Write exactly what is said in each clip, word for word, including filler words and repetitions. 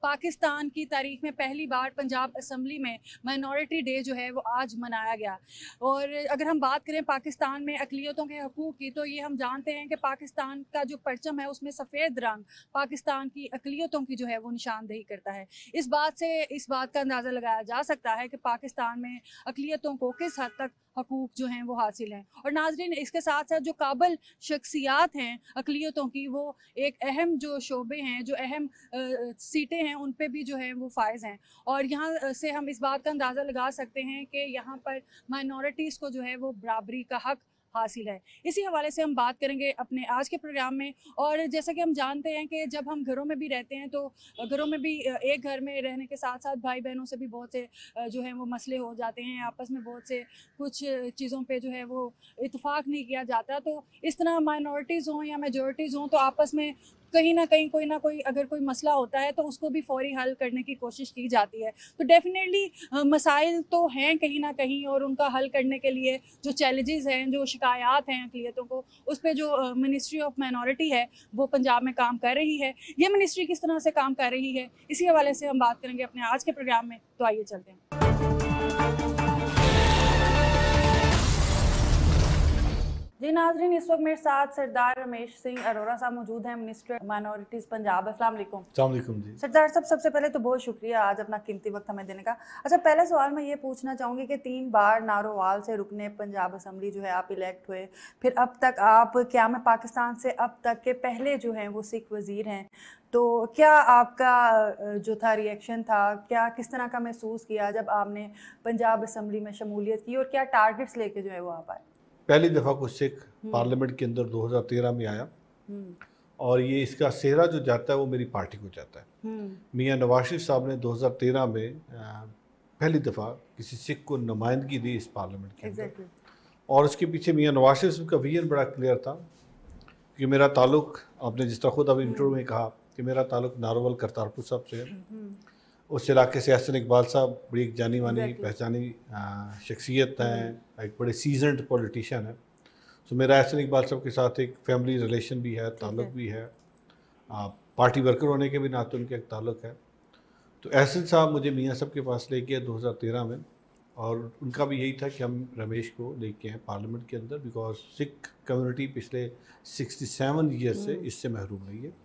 पाकिस्तान की तारीख में पहली बार पंजाब असम्बली में माइनॉरिटी डे जो है वो आज मनाया गया। और अगर हम बात करें पाकिस्तान में अक़लियतों के हकूक़ की, तो ये हम जानते हैं कि पाकिस्तान का जो परचम है उसमें सफ़ेद रंग पाकिस्तान की अक़लियतों की जो है वो निशानदेही करता है। इस बात से इस बात का अंदाज़ा लगाया जा सकता है कि पाकिस्तान में अक़लियतों को किस हद तक हकूक़ जो हैं वो हासिल हैं। और नाज़रीन, इसके साथ साथ जो काबिल शख्सियात हैं अक़लियतों की, वो एक अहम जो शोबे हैं, जो अहम सीटें हैं, उन पे भी जो है वो फायज़ हैं। और यहाँ से हम इस बात का अंदाज़ा लगा सकते हैं कि यहाँ पर माइनॉरिटीज़ को जो है वो बराबरी का हक़ हासिल है। इसी हवाले से हम बात करेंगे अपने आज के प्रोग्राम में। और जैसा कि हम जानते हैं कि जब हम घरों में भी रहते हैं तो घरों में भी एक घर में रहने के साथ साथ भाई बहनों से भी बहुत से जो है वो मसले हो जाते हैं, आपस में बहुत से कुछ चीज़ों पे जो है वो इत्तेफाक नहीं किया जाता। तो इस तरह माइनॉरिटीज़ हों या मेजॉरिटीज़ हों, तो आपस में कहीं ना कहीं कोई ना कोई अगर कोई मसला होता है तो उसको भी फौरी हल करने की कोशिश की जाती है। तो डेफिनेटली मसाइल तो हैं कहीं ना कहीं, और उनका हल करने के लिए जो चैलेंजेस हैं, जो शिकायत हैं अक़लियतों को, उस पर जो मिनिस्ट्री ऑफ माइनॉरिटी है वो पंजाब में काम कर रही है। ये मिनिस्ट्री किस तरह से काम कर रही है, इसी हवाले से हम बात करेंगे अपने आज के प्रोग्राम में। तो आइए चलते हैं। जी नाज़रीन, इस वक्त मेरे साथ सरदार रमेश सिंह अरोड़ा साहब मौजूद हैं, मिनिस्टर माइनॉरिटीज़ पंजाब। अस्सलाम वालेकुम। अस्सलाम वालेकुम जी। सरदार साहब, सबसे पहले तो बहुत शुक्रिया आज अपना कीमती वक्त हमें देने का। अच्छा, पहला सवाल मैं ये पूछना चाहूँगी कि तीन बार नारोवाल से रुकने पंजाब असम्बली जो है आप इलेक्ट हुए, फिर अब तक आप क़याम पाकिस्तान से अब तक के पहले जो हैं वो सिख वज़ीर हैं। तो क्या आपका जो था रिएक्शन था, क्या किस तरह का महसूस किया जब आपने पंजाब असम्बली में शमूलियत की, और क्या टारगेट्स लेके जो है वो आप आए? पहली दफ़ा कुछ सिख पार्लियामेंट के अंदर दो हज़ार तेरह में आया, और ये इसका सेहरा जो जाता है वो मेरी पार्टी को जाता है। मियाँ नवाज शरीफ साहब ने दो हज़ार तेरह में पहली दफ़ा किसी सिख को नुमाइंदगी दी इस पार्लियामेंट के अंदर। exactly. और उसके पीछे मियाँ नवाज शरीफ का विजन बड़ा क्लियर था कि मेरा ताल्लुक, आपने जिस तरह खुद अभी इंटरव्यू में कहा कि मेरा ताल्लुक नारोवाल करतारपुर साहब से है। उस इलाके से एहसन इकबाल साहब बड़ी एक जानी मानी exactly. पहचानी शख्सियत हैं, एक बड़े सीजनड पॉलिटिशियन है। तो मेरा एहसन इकबाल साहब के साथ एक फैमिली रिलेशन भी है, ताल्लुक भी है, आ, पार्टी वर्कर होने के भी नाते उनके एक ताल्लुक है। तो एहसन साहब मुझे मियाँ साहब के पास ले गए दो हज़ार तेरह में, और उनका भी यही था कि हम रमेश को लेके आए पार्लियामेंट के अंदर, बिकॉज सिख कम्युनिटी पिछले सड़सठ ईयर्स से इससे महरूम रही है।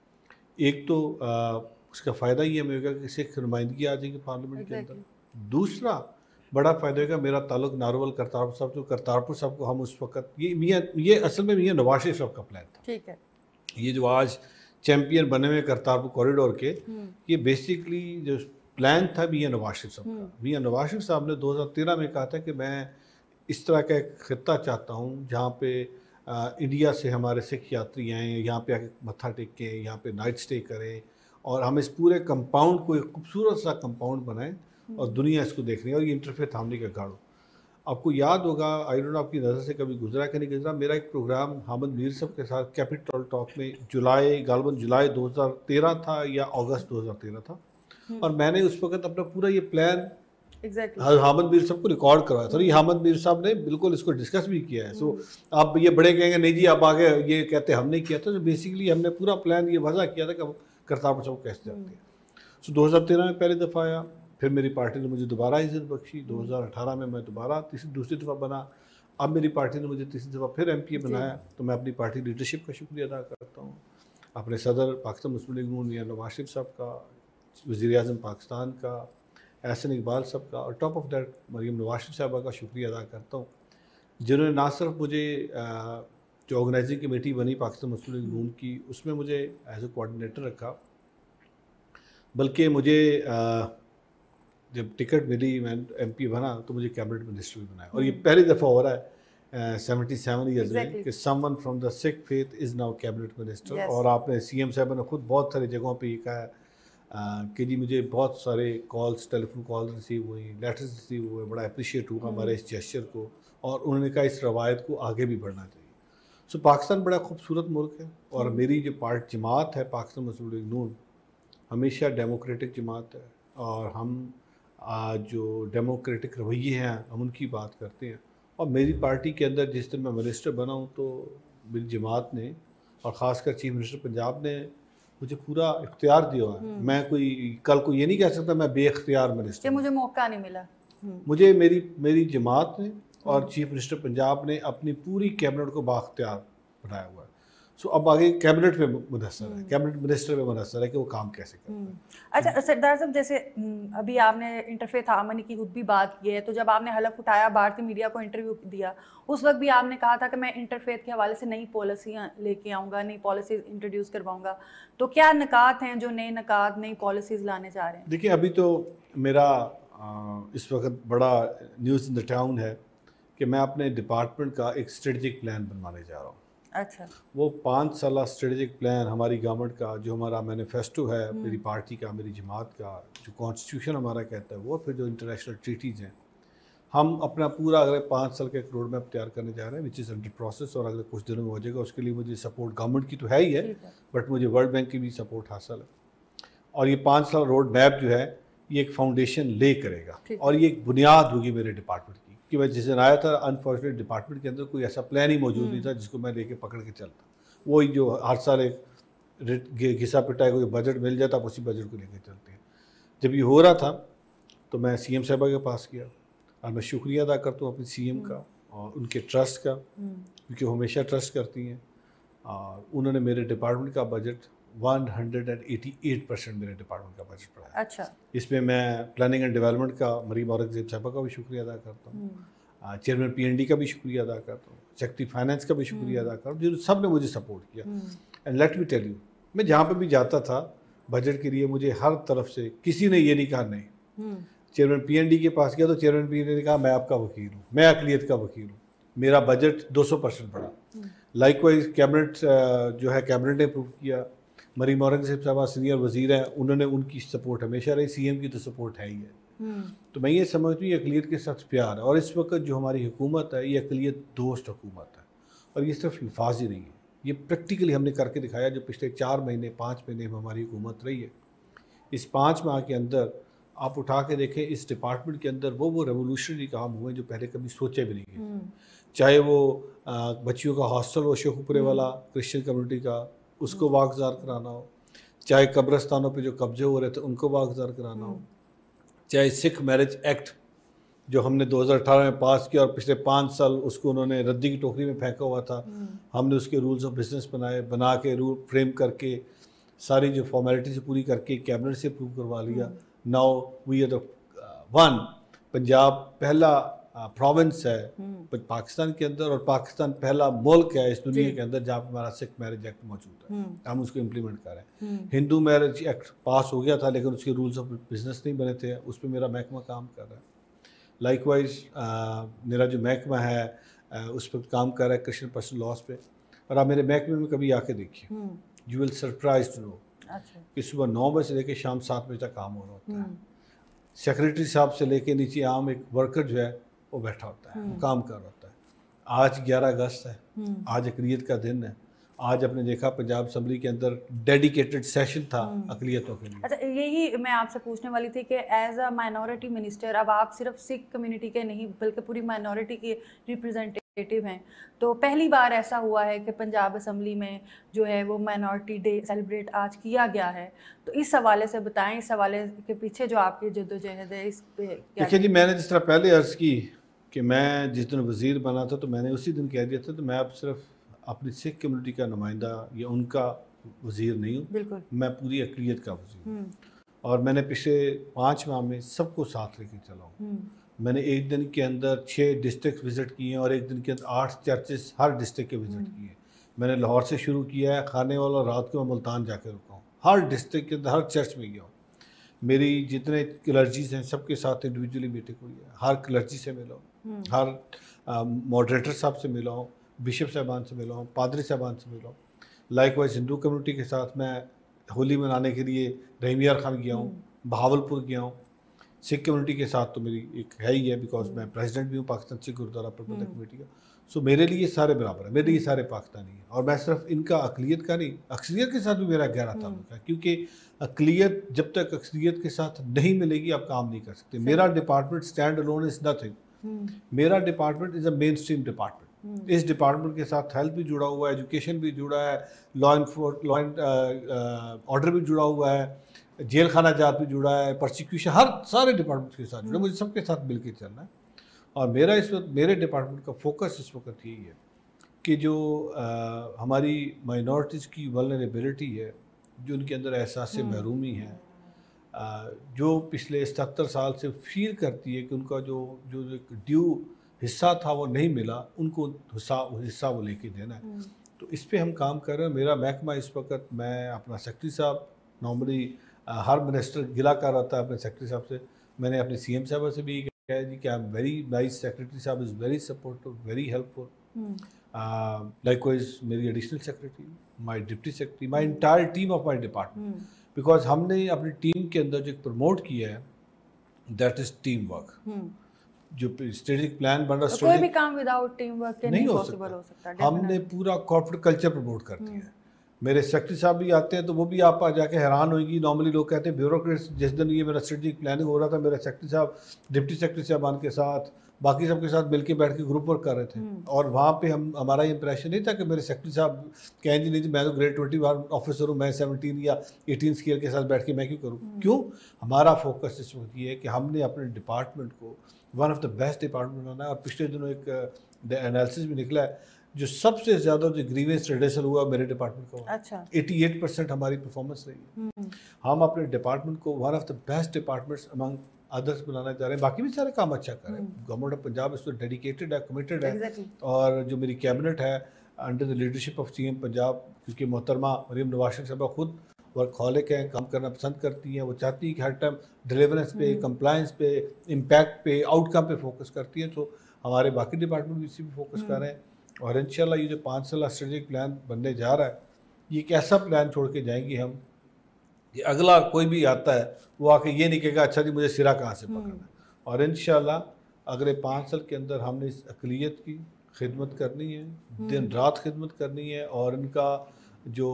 एक तो आ, उसका फ़ायदा ये हमें होगा कि सिख नुमाइंदगी आ जाएगी पार्लियामेंट के अंदर। दूसरा बड़ा फ़ायदा होगा, मेरा ताल्लुक नारोवाल करतारपुर साहब, जो करतारपुर साहब को हम उस वक्त, ये मियाँ ये असल में मियाँ नवाज शरीफ साहब का प्लान था। ठीक है। ये जो आज चैम्पियन बने हुए करतारपुर कॉरिडोर के, ये बेसिकली जो प्लान था मियाँ नवाज शरीफ साहब का। मियाँ नवाज शरीफ साहब ने दो हज़ार तेरह में कहा था कि मैं इस तरह का एक खित्ता चाहता हूँ जहाँ पे आ, इंडिया से हमारे सिख यात्री आएँ, यहाँ पे आके मत्था टेकें, यहाँ पे नाइट स्टे करें, और हम इस पूरे कंपाउंड को एक खूबसूरत सा कंपाउंड बनाएं और दुनिया इसको देख रही है, और ये इंटरफेयर थामने का गाड़ो। आपको याद होगा, आई डोंट नो आपकी नज़र से कभी गुजरा कि नहीं गुजरा, मेरा एक प्रोग्राम हामिद मीर साहब के साथ कैपिटल टॉक में जुलाई गालबन जुलाई दो हज़ार तेरह था या अगस्त दो हज़ार तेरह था, और मैंने उस वक्त अपना पूरा ये प्लान exactly. हामिद मीर साहब को रिकॉर्ड करवाया था। ये हामिद मीर साहब ने बिल्कुल इसको डिस्कस भी किया है। सो so, आप ये बड़े कहेंगे नहीं जी आप आगे ये कहते हमने किया था, तो बेसिकली हमने पूरा प्लान ये वजह किया था कि करतारपुर साहब कैसे जाते हैं। सो दो हज़ार तेरह में पहली दफ़ा आया, फिर मेरी पार्टी ने मुझे दोबारा इज़्ज़त बख्शी। दो हज़ार अठारह में मैं दोबारा तीसरी दूसरी दफ़ा बना। अब मेरी पार्टी ने मुझे तीसरी दफ़ा फिर एमपी बनाया, तो मैं अपनी पार्टी लीडरशिप का शुक्रिया अदा करता हूँ, अपने सदर पाकिस्तान मुस्लिम लीग नून मियां नवाज शरीफ साहब का, वज़ीर आज़म पाकिस्तान का एहसन इकबाल साहब का, और top of that Maryam Nawaz Sharif साहबा का शुक्रिया अदा करता हूँ, जिन्होंने ना सिर्फ मुझे जो ऑर्गेनाइजिंग कमेटी बनी पाकिस्तान मुस्लिम लीग नून की, उसमें मुझे एज ए कोऑर्डिनेटर रखा, बल्कि मुझे जब टिकट मिली मैं एमपी बना तो मुझे कैबिनेट मिनिस्टर भी बनाया। और ये पहली दफ़ा हो रहा है सेवेंटी सेवन ईयर्स में कि someone from the Sikh faith is now cabinet minister. और आपने सीएम साहब ने खुद बहुत सारी जगहों पे ये कहा है कि जी मुझे बहुत सारे कॉल्स, टेलीफोन कॉल रिसीव हुई, लेटर्स रिसीव हुए, बड़ा अप्रिशिएट हुआ हमारे इस जेस्चर को, और उन्होंने कहा इस रवायत को आगे भी बढ़ना चाहिए। सो पाकिस्तान बड़ा खूबसूरत मुल्क है, और मेरी जो पार्ट जमात है पाकिस्तान मुस्लिम लीग नून हमेशा डेमोक्रेटिक जमात है, और हम आज जो डेमोक्रेटिक रवैये हैं हम उनकी बात करते हैं। और मेरी पार्टी के अंदर जिस दिन मैं मिनिस्टर बना हूँ, तो मेरी जमात ने और ख़ासकर चीफ मिनिस्टर पंजाब ने मुझे पूरा इख्तियार दिया हुआ है। मैं कोई कल को ये नहीं कह सकता मैं बेइख्तियार मिनिस्टर, मुझे मौका नहीं मिला। मुझे मेरी मेरी जमात ने और चीफ मिनिस्टर पंजाब ने अपनी पूरी कैबिनेट को बाख्तियार बनाया हुआ है। सो अब आगे कैबिनेट पे मुनहसर है, कैबिनेट मिनिस्टर पे मुनहसर है कि वो काम कैसे करता है। अच्छा सरदार साहब, जैसे अभी आपने इंटरफेथ हार्मनी की खुद भी बात की है, तो जब आपने हलफ उठाया, भारतीय मीडिया को इंटरव्यू दिया, उस वक्त भी आपने कहा था कि मैं इंटरफेथ के हवाले से नई पॉलिसियाँ लेके आऊँगा, नई पॉलिसीज इंट्रोड्यूस करवाऊँगा। तो क्या नकात हैं जो नए नकात नई पॉलिसीज़ लाने जा रहे हैं? देखिए, अभी तो मेरा इस वक्त बड़ा न्यूज़ इन द टाउन है कि मैं अपने डिपार्टमेंट का एक स्ट्रेटजिक प्लान बनवाने जा रहा हूँ। अच्छा। वो पाँच साल स्ट्रेटजिक प्लान हमारी गवर्नमेंट का, जो हमारा मैनिफेस्टो है मेरी पार्टी का, मेरी जमात का, जो कॉन्स्टिट्यूशन हमारा कहता है वो, फिर जो इंटरनेशनल ट्रीटीज़ हैं, हम अपना पूरा अगले पाँच साल का एक रोड मैप तैयार करने जा रहे हैं, विच इज़ अंडर प्रोसेस, और अगले कुछ दिनों में हो जाएगा। उसके लिए मुझे सपोर्ट गवर्नमेंट की तो है ही है, बट मुझे वर्ल्ड बैंक की भी सपोर्ट हासिल है। और ये पाँच साल रोड मैप जो है ये एक फाउंडेशन ले करेगा, और ये एक बुनियाद होगी मेरे डिपार्टमेंट की। कि मैं जिस दिन आया था, अनफॉर्चुनेट डिपार्टमेंट के अंदर कोई ऐसा प्लान ही मौजूद नहीं था जिसको मैं लेके पकड़ के चलता। वही जो हर साल एक घिसा पिटाई को बजट मिल जाता, आप उसी बजट को लेके चलते हैं। जब ये हो रहा था तो मैं सीएम साहबा के पास गया, और मैं शुक्रिया अदा करता हूँ अपने सीएम का और उनके ट्रस्ट का, क्योंकि हमेशा ट्रस्ट करती हैं। और उन्होंने मेरे डिपार्टमेंट का बजट एक सौ अट्ठासी परसेंट मेरे डिपार्टमेंट का बजट बढ़ाया। अच्छा। इसमें मैं प्लानिंग एंड डेवलपमेंट का मरीम औरंगजेब साहबा का भी शुक्रिया अदा करता हूँ, चेयरमैन पीएनडी का भी शुक्रिया अदा करता हूँ, सेक्रेटरी फाइनेंस का भी शुक्रिया अदा करता हूँ, जिन सब ने मुझे सपोर्ट किया। And let me tell you, मैं जहाँ पर भी जाता था बजट के लिए, मुझे हर तरफ से किसी ने ये नहीं कहा नहीं। चेयरमैन पीएनडी के पास गया तो चेयरमैन पीएनडी ने कहा मैं आपका वकील हूँ, मैं अकलियत का वकील हूँ, मेरा बजट दो सौ परसेंट बढ़ा। लाइकवाइज कैबिनेट जो है, कैबिनेट ने अप्रूव किया। मरीम औरंगजेब साहबा सीनियर वजीर हैं, उन्होंने उनकी सपोर्ट हमेशा रही, सीएम की तो सपोर्ट है ही है। तो मैं ये समझती हूँ ये अकलियत के साथ प्यार है, और इस वक्त जो हमारी हुकूमत है ये अकलियत दोस्त हुकूमत है, और ये सिर्फ अल्फाज ही नहीं है, ये प्रैक्टिकली हमने करके दिखाया। जो पिछले चार महीने पाँच महीने में हमारी हुकूमत रही है, इस पाँच माह के अंदर आप उठा के देखें, इस डिपार्टमेंट के अंदर वो वो रेवोल्यूशनरी काम हुए जो पहले कभी सोचे भी नहीं गए। चाहे वो बच्चियों का हॉस्टल हो शेखुपुरे वाला क्रिश्चियन कम्युनिटी का, उसको वागजार कराना हो, चाहे कब्रस्तानों पे जो कब्जे हो रहे थे उनको वागजार कराना हो, चाहे सिख मैरिज एक्ट जो हमने दो हज़ार अठारह में पास किया और पिछले पाँच साल उसको उन्होंने रद्दी की टोकरी में फेंका हुआ था, हमने उसके रूल्स ऑफ बिजनेस बनाए, बना के रूल फ्रेम करके सारी जो फॉर्मेलिटीज पूरी करके कैबिनेट से अप्रूव करवा लिया। Now we are the one, Punjab पहला प्रोविंस है पाकिस्तान के अंदर, और पाकिस्तान पहला मुल्क है इस दुनिया के अंदर जहाँ पर हमारा सिख मैरिज एक्ट मौजूद है। हम उसको इम्प्लीमेंट कर रहे हैं। हिंदू मैरिज एक्ट पास हो गया था लेकिन उसके रूल्स ऑफ बिजनेस नहीं बने थे, उस पर मेरा महकमा काम कर रहा है। लाइकवाइज मेरा जो महकमा है आ, उस पर काम कर रहा है क्रिश्चियन पर्सनल लॉज पे, और आप मेरे महकमे में कभी आके देखिए, you will surprise to know कि सुबह नौ बजे से लेकर शाम सात बजे तक काम हो रहा होता है। सेक्रेटरी साहब से लेके नीचे आम एक वर्कर जो है वो बैठा होता है, वो काम कर रहा होता है। आज ग्यारह अगस्त है, आज अकलियत का दिन है। आज आपने देखा पंजाब असम्बली के अंदर डेडिकेटेड सेशन था अकलियतों के लिए। अच्छा, यही मैं आपसे पूछने वाली थी कि एज अ माइनॉरिटी मिनिस्टर अब आप सिर्फ सिख कम्युनिटी के नहीं बल्कि पूरी माइनॉरिटी के रिप्रेजेंटेटिव हैं, तो पहली बार ऐसा हुआ है कि पंजाब असम्बली में जो है वो माइनॉरिटी डे सेलिब्रेट आज किया गया है। तो इस हवाले से बताएं, इस हवाले के पीछे जो आपकी जद्दोजहद है इस पे क्या? देखिए जी, मैंने जिस तरह पहले अर्ज़ की कि मैं जिस दिन वज़ीर बना था तो मैंने उसी दिन कह दिया था तो मैं अब सिर्फ अपनी सिख कम्युनिटी का नुमाइंदा या उनका वज़ीर नहीं हूँ, बिल्कुल मैं पूरी अक़लियत का वज़ीर हूँ। और मैंने पिछले पाँच माह में सबको साथ लेके चला हूँ। मैंने एक दिन के अंदर छः डिस्ट्रिक्ट विज़िट किए हैं और एक दिन के अंदर आठ चर्चेस हर डिस्ट्रिक्ट के विज़िट किए हैं। मैंने लाहौर से शुरू किया है, खाने वाला रात को मैं मुल्तान जाके रुका हूँ, हर डिस्ट्रिक्ट के अंदर हर चर्च में गया हूँ। मेरी जितने क्लर्जीज़ हैं सबके साथ इंडिविजुअली मीटिंग हुई है, हर क्लर्जी से मिला हूँ, हर मॉडरेटर साहब से मिला हूँ, बिशप साहबान से मिला हूँ, पादरी साहबान से मिला हूँ। लाइकवाइज हिंदू कम्युनिटी के साथ मैं होली मनाने के लिए रहीमियार खान गया हूँ, बहावलपुर गया हूँ। सिख कम्युनिटी के साथ तो मेरी एक है ही है, बिकॉज मैं प्रेसिडेंट भी हूँ पाकिस्तान सिख गुरुद्वारा प्रबंधक कमेटी का। सो मेरे लिए सारे बराबर है, मेरे लिए सारे पाकिस्तानी हैं। और मैं सिर्फ इनका अक़लियत का नहीं, अक्सरियत के साथ भी मेरा गहरा ताल्लुक है, क्योंकि अक़लियत जब तक अक्सरियत के साथ नहीं मिलेगी आप काम नहीं कर सकते। मेरा department stand alone is nothing, मेरा department is a mainstream department. इस डिपार्टमेंट के साथ हेल्थ भी जुड़ा हुआ है, एजुकेशन भी जुड़ा है, law enforce law and order भी जुड़ा हुआ है, जेल खाना जात भी जुड़ा है, प्रोसिक्यूशन, हर सारे डिपार्टमेंट के साथ जुड़ा, मुझे सबके साथ मिलकर चलना है। और मेरा इस वक्त मेरे डिपार्टमेंट का फोकस इस वक्त यही है कि जो आ, हमारी माइनॉरिटीज़ की वल्नरेबिलिटी है, जो उनके अंदर एहसास महरूमी है, जो पिछले सत्तर साल से फील करती है कि उनका जो जो एक ड्यू हिस्सा था वो नहीं मिला, उनको हिस्सा हिस्सा वो लेके देना है। तो इस पे हम काम कर रहे हैं। मेरा महकमा इस वक्त, मैं अपना सेक्रेटरी साहब, नॉर्मली हर मिनिस्टर गिला कर रहा था अपने सेक्रेटरी साहब से, मैंने अपने सीएम साहब से भी कहा जी कि I am very nice, secretary साहब is very supportive, very helpful. Likewise मेरी additional secretary, my deputy secretary, my entire team of my department, because हमने अपनी टीम के अंदर जो प्रमोट किया है दैट इज टीम वर्क। जो स्ट्रेटेजिक प्लान बन रहा है, कोई भी काम विदाउट टीम वर्क के नहीं पॉसिबल हो सकता। हमने पूरा कॉर्पोरेट कल्चर प्रमोट कर दिया है। मेरे सेक्रेटरी साहब भी आते हैं तो वो भी आप आ जाके हैरान होगी। नॉर्मली लोग कहते हैं ब्यूरोक्रेट्स, जिस दिन ये मेरा स्ट्रेटेजिक प्लानिंग हो रहा था, मेरे सेक्रेटरी साहब डिप्टी सेक्रेटरी साहबान के साथ, बाकी सबके साथ मिलके बैठ के ग्रुप वर्क कर रहे थे। और वहाँ पे हम हमारा इंप्रेशन नहीं था कि मेरे सेक्रेटरी साहब कहें जी नहीं जी मैं तो ग्रेड ट्वेंटी वन ऑफिसर हूँ, मैं सेवनटीन या एटीन स्केल के साथ बैठ के मैं क्यों करूँ। क्यों? हमारा फोकस इस वक्त ये है कि हमने अपने डिपार्टमेंट को one of the best department बनाना है। और पिछले दिनों एक एनालिसिस भी निकला है, जो सबसे ज़्यादा जो ग्रीवेंस रिडक्शन हुआ मेरे डिपार्टमेंट का, अच्छा अठासी परसेंट हमारी परफॉर्मेंस रही है। हम अपने डिपार्टमेंट को one of the best departments among others बनाना चाह रहे हैं। बाकी भी सारे काम अच्छा कर रहे हैं। गवर्नमेंट ऑफ पंजाब इस पर डेडिकेटेड है, कमिटेड है। exactly. और जो मेरी कैबिनेट है under the leadership of CM Punjab, क्योंकि मोहतरमा मरीम नवाज शरीफ साहबा खुद वर्कहॉलिक हैं, काम करना पसंद करती हैं, वो चाहती है कि हर टाइम डिलीवरेंस पे, कंप्लायंस पे, इम्पैक्ट पे, आउटकम पे फोकस करती है। तो हमारे बाकी डिपार्टमेंट भी इसी पे फोकस कर रहे हैं। और इंशाल्लाह ये जो पाँच साल स्ट्रेटेजिक प्लान बनने जा रहा है, ये एक ऐसा प्लान छोड़ के जाएंगे हम कि अगला कोई भी आता है वो आके ये नहीं कहेगा अच्छा जी मुझे सिरा कहाँ से पकड़ना है। और इंशाल्लाह अगले पाँच साल के अंदर हमने इस अक़लियत की खिदमत करनी है, दिन रात खिदमत करनी है। और इनका जो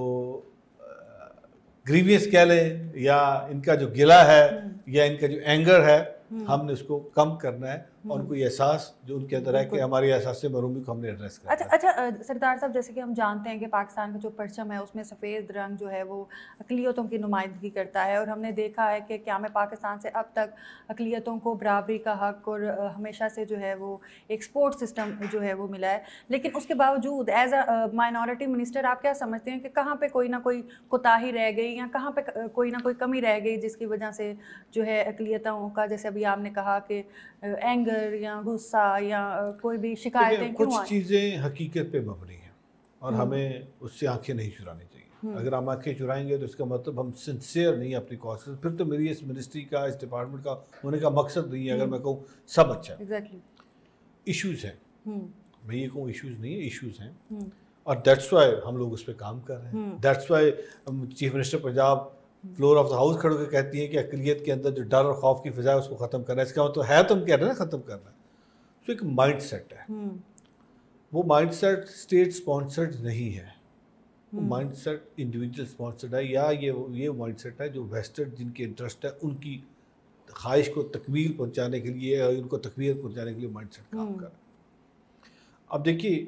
ग्रीवियस कह लें या इनका जो गिला है या इनका जो एंगर है, हमने उसको कम करना है। और उनको ये एहसास जो उनके अंदर है कि हमारी एहसास महरूमी को हमने एड्रेस करना अच्छा अच्छा सरदार साहब, जैसे कि हम जानते हैं कि पाकिस्तान का जो परचम है उसमें सफ़ेद रंग जो है वो अक़लियतों की नुमाइंदगी करता है। और हमने देखा है कि क़याम पाकिस्तान से अब तक अक़लियतों को बराबरी का हक़ और हमेशा से जो है वो एक सपोर्ट सिस्टम जो है वो मिला है। लेकिन उसके बावजूद एज अ माइनॉरिटी मिनिस्टर आप क्या समझते हैं कि कहाँ पर कोई ना कोई कोताही रह गई या कहाँ पर कोई ना कोई कमी रह गई जिसकी वजह से जो है अक़लियतों का, जैसे अभी आपने कहा कि एंगर या गुस्सा या कोई भी शिकायतें, कुछ चीज़ें हकीकत पे मबनी हैं और हमें उससे आंखें नहीं चुरानी चाहिए। अगर हम आंखें चुराएंगे तो इसका मतलब हम सिंसियर नहीं अपनी कॉज से, फिर तो मेरी इस मिनिस्ट्री का, इस डिपार्टमेंट का होने का मकसद नहीं है। अगर मैं कहूँ सब अच्छा है, एग्जैक्टली इशूज़ हैं, मैं ये कहूँ इशूज़ नहीं है, इशूज़ हैं। और दैट्स वाई हम लोग उस पर काम कर रहे हैं। That's why chief minister Punjab floor of the house खड़े होकर कहती है कि अक़लियत के अंदर जो डर और खौफ की फ़िज़ा है उसको ख़त्म करना है। इसका मतलब तो है, तो हम कह रहे हैं ना ख़त्म करना है। तो एक माइंड सेट है, वो माइंड सेट स्टेट स्पॉन्सर्ड नहीं है, वो माइंड सेट इंडिविजुअल स्पॉन्सर्ड है। या ये ये माइंड सेट है जो वेस्टेड जिनके इंटरेस्ट है उनकी ख्वाहिश को तकमील पहुँचाने के लिए, उनको तकमील पहुँचाने के लिए माइंड सेट काम कर रहा है। अब देखिए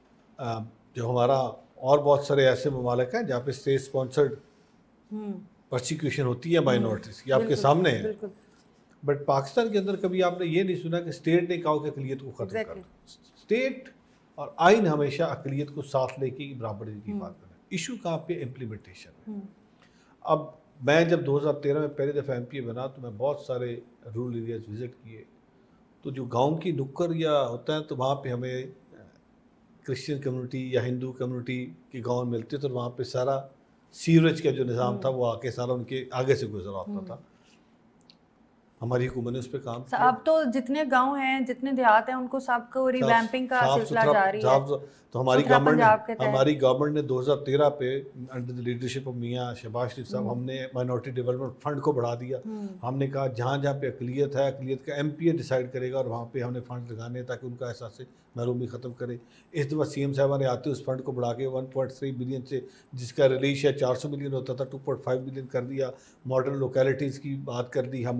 जो हमारा और बहुत सारे ऐसे ममालिक हैं जहाँ पे स्टेट स्पॉन्सर्ड प्रोसिक्यूशन होती है माइनॉरिटीज़, ये आपके सामने है। बट पाकिस्तान के अंदर कभी आपने ये नहीं सुना कि स्टेट ने कहा कि अक़लियत को ख़त्म कर। स्टेट और आइन हमेशा अक़लियत को साथ लेके बराबर की बात करें। इशू कहाँ पे इम्प्लीमेंटेशन है। अब मैं जब दो हज़ार तेरह में पहली दफ़ा एम पी ए बना तो मैं बहुत सारे रूरल एरियाज विज़िट किए। तो जो गाँव की नुक्कड़ या होता है तो वहाँ पर हमें क्रिश्चियन कम्यूनिटी या हिंदू कम्यूनिटी के गाँव मिलते, तो वहाँ पर सारा सीवरेज का जो निज़ाम था वो आके सारा उनके आगे से गुजरा होता था। हमारी हुकूमत ने उस पर काम किया। अब तो जितने गांव हैं, जितने देहात हैं, उनको सबको रिवैम्पिंग का सिलसिला जारी है। तो हमारी गवर्नमेंट हमारी गवर्नमेंट ने दो हज़ार तेरह पे under the leadership of Mian Shahbaz Sharif साहब, हमने माइनॉरिटी डेवलपमेंट फंड को बढ़ा दिया। हमने कहा जहाँ जहाँ पे अक़लियत है, अक़लियत का एम पी ए डिसाइड करेगा और वहाँ पे हमने फंड लगाने ताकि उनका एहसास महरूमी ख़त्म करे। इस दफ़ा सी एम साहबा ने आते उस फंड को बढ़ा के वन पॉइंट थ्री बिलियन से, जिसका रिलीज है चार सौ मिलियन होता था, टू पॉइंट फाइव बिलियन कर दिया। मॉडर्न लोकेलिटीज़ की बात कर दी। हाँ, मॉडर्न लोकेलिटी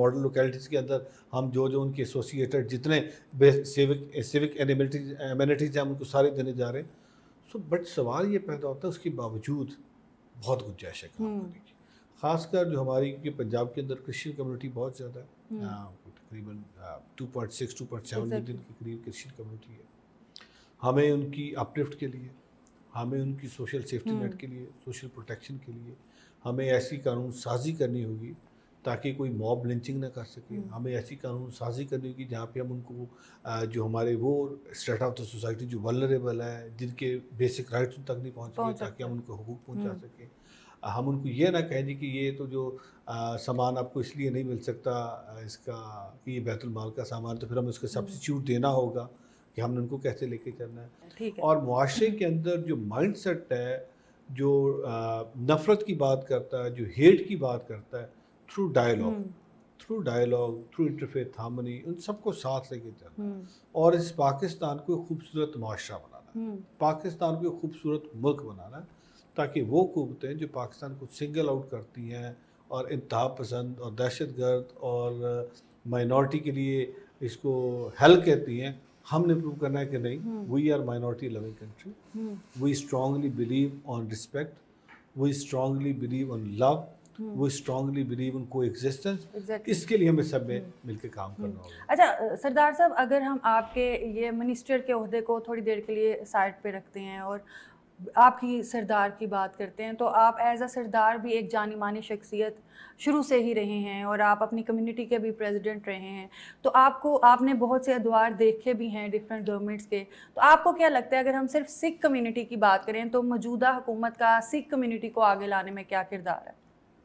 फैकल्टीज़ के अंदर हम जो जो उनके एसोसिएटेड जितने सिविक सिविक एमिनिटीज़ हैं हम उनको सारे देने जा रहे हैं। सो बट सवाल ये पैदा होता है उसके बावजूद बहुत गुंजाइश है काम करने की, ख़ासकर जो हमारी कि पंजाब के अंदर क्रिश्चियन कम्युनिटी बहुत ज़्यादा है, तकरीबन two point six two point seven million के करीब क्रिश्चियन कम्युनिटी है। हमें उनकी अपलिफ्ट के लिए, हमें उनकी सोशल सेफ्टी नेट के लिए, सोशल प्रोटेक्शन के लिए हमें ऐसी कानून साजी करनी होगी ताकि कोई मॉब लिंचिंग ना कर सके। हमें ऐसी कानून साजी करनी होगी जहाँ पे हम उनको जो हमारे वो स्टेट ऑफ द सोसाइटी जो वल्नरेबल है, जिनके बेसिक राइट्स उन तक नहीं पहुँच सके, ताकि हम उनको हुकूक पहुँचा सकें। हम उनको ये ना कहें कि ये तो जो आ, सामान आपको इसलिए नहीं मिल सकता इसका कि ये बैतुल माल का सामान, तो फिर हमें उसका सब्सिट्यूट देना होगा कि हमने उनको कैसे लेके चलना है। ठीक है। और मुआशरे के अंदर जो माइंडसेट है, जो नफ़रत की बात करता है, जो हेट की बात करता है, through dialogue through dialogue through interfaith harmony, उन सबको साथ लेके चलना और इस पाकिस्तान को खूबसूरत मुआशरा बनाना, पाकिस्तान को खूबसूरत मुल्क बनाना, ताकि वो क़ुव्वतें जो पाकिस्तान को सिंगल आउट करती हैं और इंतहा पसंद और दहशतगर्द और माइनॉरिटी के लिए इसको हेल कहती हैं, हमने प्रूव करना है कि नहीं, we are minority loving country, we strongly believe on respect, we strongly believe on love, we strongly believe in coexistence. इसके लिए हमें सब में मिलकर काम करना होगा। अच्छा सरदार साहब, अगर हम आपके ये मिनिस्टर के ओहदे को थोड़ी देर के लिए साइड पे रखते हैं और आपकी सरदार की बात करते हैं, तो आप एज अ सरदार भी एक जानी मानी शख्सियत शुरू से ही रहे हैं और आप अपनी कम्युनिटी के भी प्रेसिडेंट रहे हैं, तो आपको आपने बहुत से अदवार देखे भी हैं डिफरेंट गवर्नमेंट्स के, तो आपको क्या लगता है अगर हम सिर्फ सिख कम्युनिटी की बात करें तो मौजूदा हुकूमत का सिख कम्युनिटी को आगे लाने में क्या किरदार है?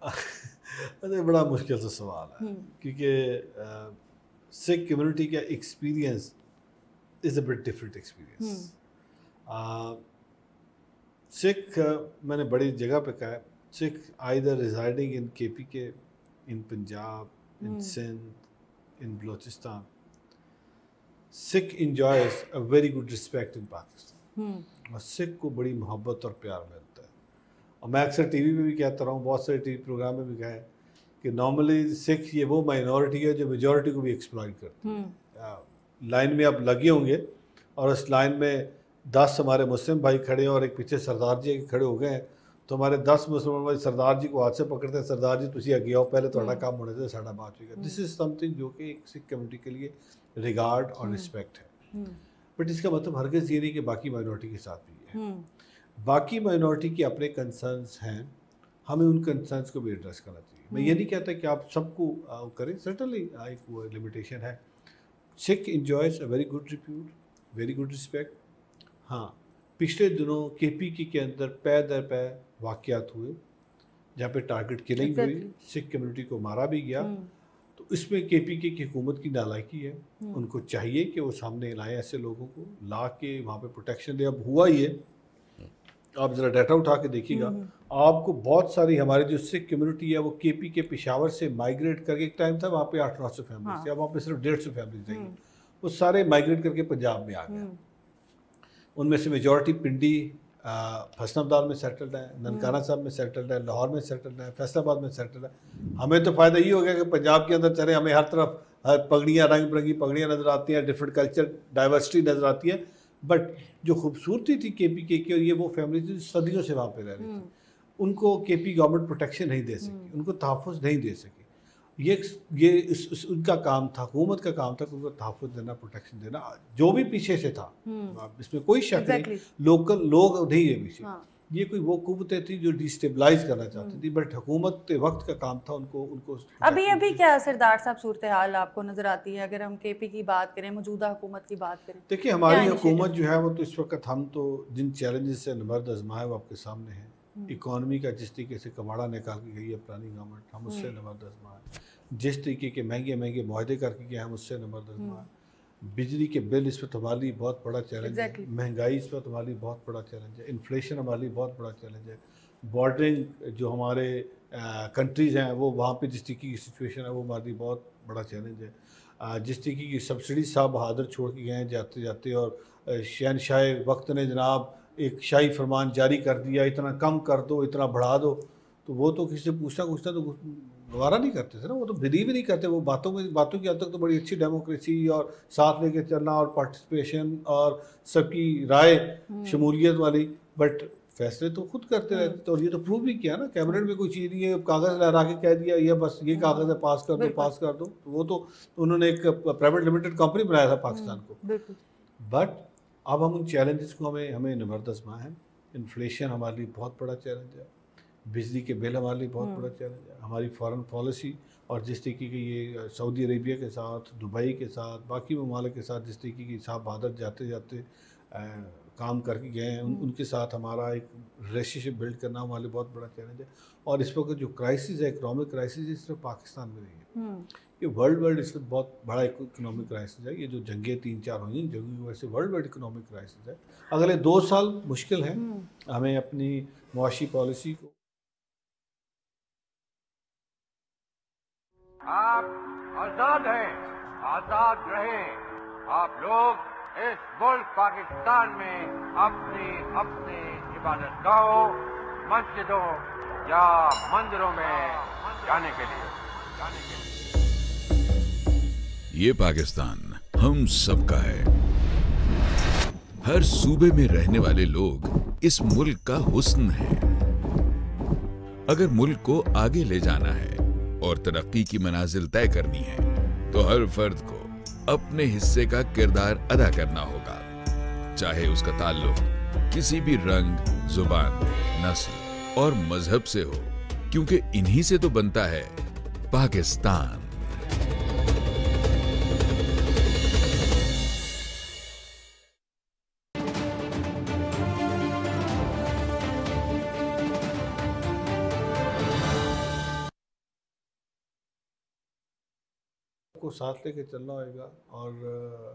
अरे बड़ा मुश्किल सा सवाल है, क्योंकि सिख कम्युनिटी का experience is a bit different experience. Sikh मैंने बड़ी जगह पे कहा है, Sikh either residing in K P K, in Punjab, in Sindh, in Balochistan, Sikh enjoys a very good respect in Pakistan, और सिख को बड़ी मोहब्बत और प्यार मिलता है। और मैं अक्सर टीवी पे भी कहता रहा हूँ, बहुत सारे टीवी प्रोग्राम में भी कहा है कि नॉर्मली सिख ये वो माइनॉरिटी है जो मेजॉरिटी को भी एक्सप्लॉइट करती है। लाइन में आप लगे होंगे और उस लाइन में दस हमारे मुस्लिम भाई खड़े हैं और एक पीछे सरदार जी खड़े हो गए हैं, तो हमारे दस मुस्लिम भाई सरदार जी को हाथ से पकड़ते हैं, सरदार जी तुसी अगे आओ, पहले थोड़ा काम होने से साढ़ा बात होगा। दिस इज़ समथिंग जो कि एक सिख कम्युनिटी के लिए रिगार्ड और रिस्पेक्ट है। बट इसका मतलब हरगिज़ ये नहीं कि बाकी माइनॉरिटी के साथ भी है। बाकी माइनॉरिटी के अपने कंसर्न्स हैं, हमें उन कंसर्न्स को भी एड्रेस करना चाहिए। मैं ये नहीं कहता कि आप सबको करें, सर्टनली एक वो लिमिटेशन है। Sikh enjoys a very good repute, very good respect. हाँ, पिछले दिनों के पी के के अंदर पै दर पै वाक़यात हुए जहाँ पे टारगेट किलिंग हुई, सिख कम्युनिटी को मारा भी गया, तो इसमें के पी के की हुकूमत की नालायकी है। उनको चाहिए कि वो सामने लाएं ऐसे लोगों को, ला के वहाँ पे प्रोटेक्शन दे। अब हुआ ये, आप ज़रा डाटा उठा के देखिएगा, आपको बहुत सारी हमारी जो सिख कम्युनिटी है वो के पी के पेशावर से माइग्रेट करके, एक टाइम था वहाँ पे आठ नौ सौ फैमिली थी, अब वहाँ पे सिर्फ डेढ़ सौ फैमिली चाहिए, वो सारे माइग्रेट करके पंजाब में आ गए। उनमें से मेजॉरिटी पिंडी फसनाबाद में सेटल्ड है, ननकाना साहब में सेटल्ड है, लाहौर में सेटल्ड है, फैसलाबाद में सेटल्ड है। हमें तो फ़ायदा ये हो गया कि पंजाब के अंदर चले, हमें हर तरफ हर पगड़ियाँ, रंग बिरंगी पगड़ियाँ नज़र आती हैं, डिफरेंट कल्चर डाइवर्सिटी नज़र आती है। बट जो खूबसूरती थी के पी के की, और ये वो फैमिली सदियों से वहाँ पे रह रही थी, उनको के पी गवर्नमेंट प्रोटेक्शन नहीं दे सकी, उनको तहफ़्फ़ुज़ नहीं दे सकी। ये ये इस, इस उनका काम था, हुकूमत का काम था कि उनको तहफ़्फ़ुज़ देना, प्रोटेक्शन देना, जो भी पीछे से था, इसमें कोई शक नहीं, लोकल लोग नहीं है पीछे। हाँ। ये कोई वो कुव्वतें थी जो डिस्टेबलाइज करना चाहती थी, बट हुकूमत के वक्त का काम था उनको उनको अभी अभी क्या सरदार साहब सूरत हाल आपको नज़र आती है अगर हम के पी की बात करें, मौजूदा हुकूमत की बात करें? देखिए, हमारी हुकूमत जो है वो तो इस वक्त, हम तो जिन चैलेंजेस से नबर्द आजमा है वो आपके सामने है। इकॉनमी का जिस तरीके से कबाड़ा निकाल के गई है पुरानी गवर्नमेंट, हम उससे नबर्द आजमा है। जिस तरीके के महंगे महंगे मुआहदे करके गए हम उससे नंबर आजमा है। बिजली के बिल इस वक्त हमारे लिए बहुत बड़ा चैलेंज exactly. है। महंगाई इस वक्त हमारे लिए बहुत बड़ा चैलेंज है। इन्फ्लेशन हमारे लिए बहुत बड़ा चैलेंज है। बॉर्डरिंग जो हमारे कंट्रीज़ हैं वो वहाँ पे जिस तरीके की सिचुएशन है वो हमारे लिए बहुत बड़ा चैलेंज है। आ, जिस तरीके की सब्सिडी साहब बहादुर छोड़ के गए हैं जाते जाते, और शहनशाह वक्त ने जनाब एक शाही फरमान जारी कर दिया, इतना कम कर दो, इतना बढ़ा दो, तो वो तो किसी से पूछना पूछना तो गवारा नहीं करते थे ना, वो तो बिलीव ही नहीं करते, वो बातों में बातों की हद तक तो बड़ी अच्छी डेमोक्रेसी और साथ लेके चलना और पार्टिसिपेशन और सबकी राय शमूलियत वाली, बट फैसले तो खुद करते रहते थे। और ये तो प्रूव भी किया ना, कैबिनेट में कोई चीज़ नहीं है, कागज़ लहरा के कह दिया ये बस ये कागज़ है, पास कर दो पास कर दो, तो वो तो उन्होंने एक प्राइवेट लिमिटेड कंपनी बनाया था पाकिस्तान को। बट अब हम उन चैलेंजेस को हमें हमें निमर्द आज़मा है। इन्फ्लेशन हमारे लिए बहुत बड़ा चैलेंज है, बिजली के बिल हमारे लिए बहुत बड़ा चैलेंज है, हमारी फॉरेन पॉलिसी और जिस तरीके की ये सऊदी अरेबिया के साथ, दुबई के साथ, बाकी ममालिक के साथ जिस तरीके की हिसाब आदत जाते जाते आ, काम करके गए हैं, उन, उनके साथ हमारा एक रिलेशनशिप बिल्ड करना हमारे लिए बहुत बड़ा चैलेंज है। और इस वक्त जो क्राइसिस है, इकोनॉमिक क्राइसिस, ये सिर्फ पाकिस्तान में नहीं है, ये वर्ल्ड वर्ल्ड इस वक्त बहुत बड़ा इकोनॉमिक क्राइसिस है। ये जो जंगें तीन चार हुई हैं, जंगों की वजह से वर्ल्ड वाइड इकोनॉमिक क्राइसिस है। अगले दो साल मुश्किल है, हमें अपनी मुआशी पॉलिसी को। आप आजाद हैं, आजाद रहें। आप लोग इस मुल्क पाकिस्तान में अपनी अपनी इबादत गाहों, मस्जिदों या मंदिरों में जाने के लिए जाने के लिए ये पाकिस्तान हम सबका है। हर सूबे में रहने वाले लोग इस मुल्क का हुस्न है। अगर मुल्क को आगे ले जाना है और तरक्की की मनाजिल तय करनी है तो हर फर्द को अपने हिस्से का किरदार अदा करना होगा, चाहे उसका ताल्लुक किसी भी रंग, जुबान, नस्ल और मजहब से हो, क्योंकि इन्हीं से तो बनता है पाकिस्तान। को साथ लेके चलना होगा और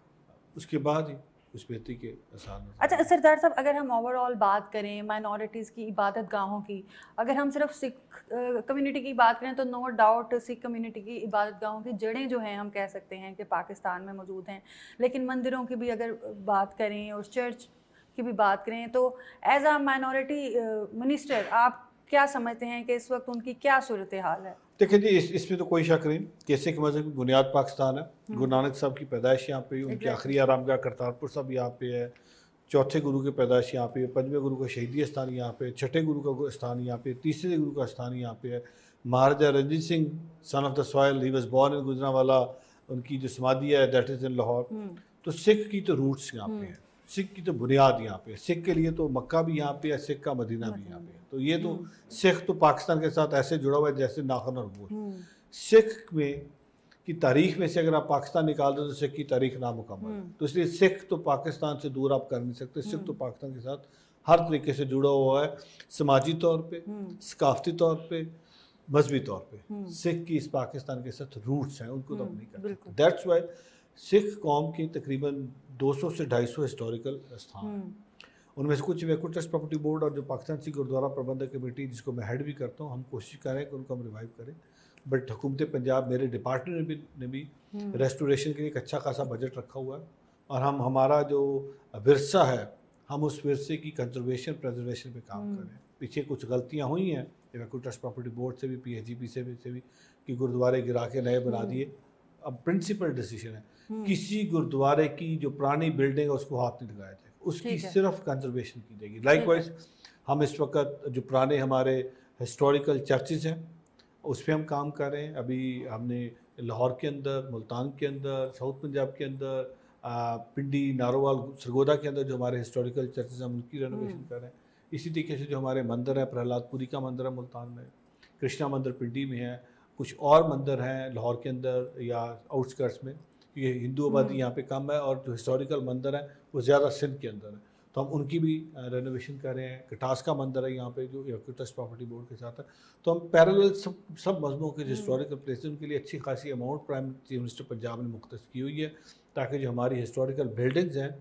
उसके बाद ही कुछ बेहतरी के आसान। अच्छा सरदार साहब, अगर हम ओवरऑल बात करें माइनॉरिटीज़ की इबादत गाहों की, अगर हम सिर्फ सिख कम्युनिटी की बात करें तो नो डाउट सिख कम्युनिटी की इबादत गाहों की जड़ें जो हैं हम कह सकते हैं कि पाकिस्तान में मौजूद हैं। लेकिन मंदिरों की भी अगर बात करें और चर्च की भी बात करें तो एज आ माइनॉरिटी मिनिस्टर आप क्या समझते हैं कि इस वक्त उनकी क्या सूरत हाल है? देखिए जी, इस इसमें तो कोई शक नहीं कि सिख मज़हब की बुनियाद पाकिस्तान है। गुरु नानक साहब की पैदाइश यहाँ पे, उनकी आखिरी आरामगाह करतारपुर साहब यहाँ पे है, चौथे गुरु की पैदाइश यहाँ पे है, पंजवें गुरु का शहीदी स्थान यहाँ पे, छठे गुरु का स्थान यहाँ पे, तीसरे गुरु का स्थान यहाँ पे है। Maharaja Ranjit Singh son of the soil, he was born in Gujranwala, उनकी जो समाधि है दैट इज़ इन लाहौर। तो सिख की तो रूट्स यहाँ पे है, सिख की तो बुनियाद यहाँ पे, सिख के लिए तो मक्का भी यहाँ पे है, सिख का मदीना भी यहाँ पे है। तो ये तो सिख तो पाकिस्तान के साथ ऐसे जुड़ा हुआ है जैसे नाखून और गोश्त। सिख में की तारीख में से अगर आप पाकिस्तान निकाल दो तो सिख की तारीख नामुकम्मल है। तो इसलिए सिख तो पाकिस्तान से दूर आप कर नहीं सकते। सिख तो पाकिस्तान के साथ हर तरीके से जुड़ा हुआ है, समाजी तौर पे, सकाफती तौर पे, मजहबी तौर पे। सिख की इस पाकिस्तान के साथ रूट्स हैं, उनको तो आप नहीं कर सकते। दैट्स वाई सिख कौम की तकरीबन दो सौ से ढाई सौ हिस्टोरिकल स्थान, उनमें से कुछ वैकुंठ ट्रस्ट प्रॉपर्टी बोर्ड और जो पाकिस्तान सिख गुरुद्वारा प्रबंधक कमेटी जिसको मैं हेड भी करता हूँ, हम कोशिश करें कि उनको हम रिवाइव करें। बट हुकूमत पंजाब, मेरे डिपार्टमेंट ने भी ने भी रेस्टोरेशन के लिए एक अच्छा खासा बजट रखा हुआ है और हम हमारा जो विरसा है हम उस विरसे की कंजर्वेशन प्रेजर्वेशन पे काम कर रहे हैं। पीछे कुछ गलतियाँ हुई हैं वैकुंठ ट्रस्ट प्रॉपर्टी बोर्ड से भी, पी एच जी पी से भी से भी कि गुरुद्वारे गिरा के नए बना दिए। अब प्रिंसिपल डिसीजन है, किसी गुरुद्वारे की जो पुरानी बिल्डिंग है उसको हाथ नहीं लगाया जाएगा, उसकी सिर्फ कंजर्वेशन की जाएगी। लाइकवाइज हम इस वक्त जो पुराने हमारे हिस्टोरिकल चर्चेज हैं उस पर हम काम कर रहे हैं। अभी हमने लाहौर के अंदर, मुल्तान के अंदर, साउथ पंजाब के अंदर, पिंडी, नारोवाल, सरगोदा के अंदर जो हमारे हिस्टोरिकल चर्चेज हैं उनकी रेनोवेशन कर रहे हैं। इसी तरीके से जो हमारे मंदिर हैं, प्रहलादपुरी का मंदिर है मुल्तान में, कृष्णा मंदिर पिंडी में है, कुछ और मंदिर हैं लाहौर के अंदर या आउटस्कर्ट्स में, ये हिंदू आबादी यहाँ पे कम है और जो हिस्टोरिकल मंदिर हैं वो ज़्यादा सिंध के अंदर है, तो हम उनकी भी रेनोवेशन कर रहे हैं। कटास का मंदिर है यहाँ पे जो ट्रस्ट प्रॉपर्टी बोर्ड के साथ है। तो हम पैरेलल सब सब मजमों के जो हिस्टोरिकल प्लेसेस उनके लिए अच्छी खासी amount prime chief minister Punjab ने मुख्तस की हुई है ताकि जो हमारी हिस्टोरिकल बिल्डिंग्स हैं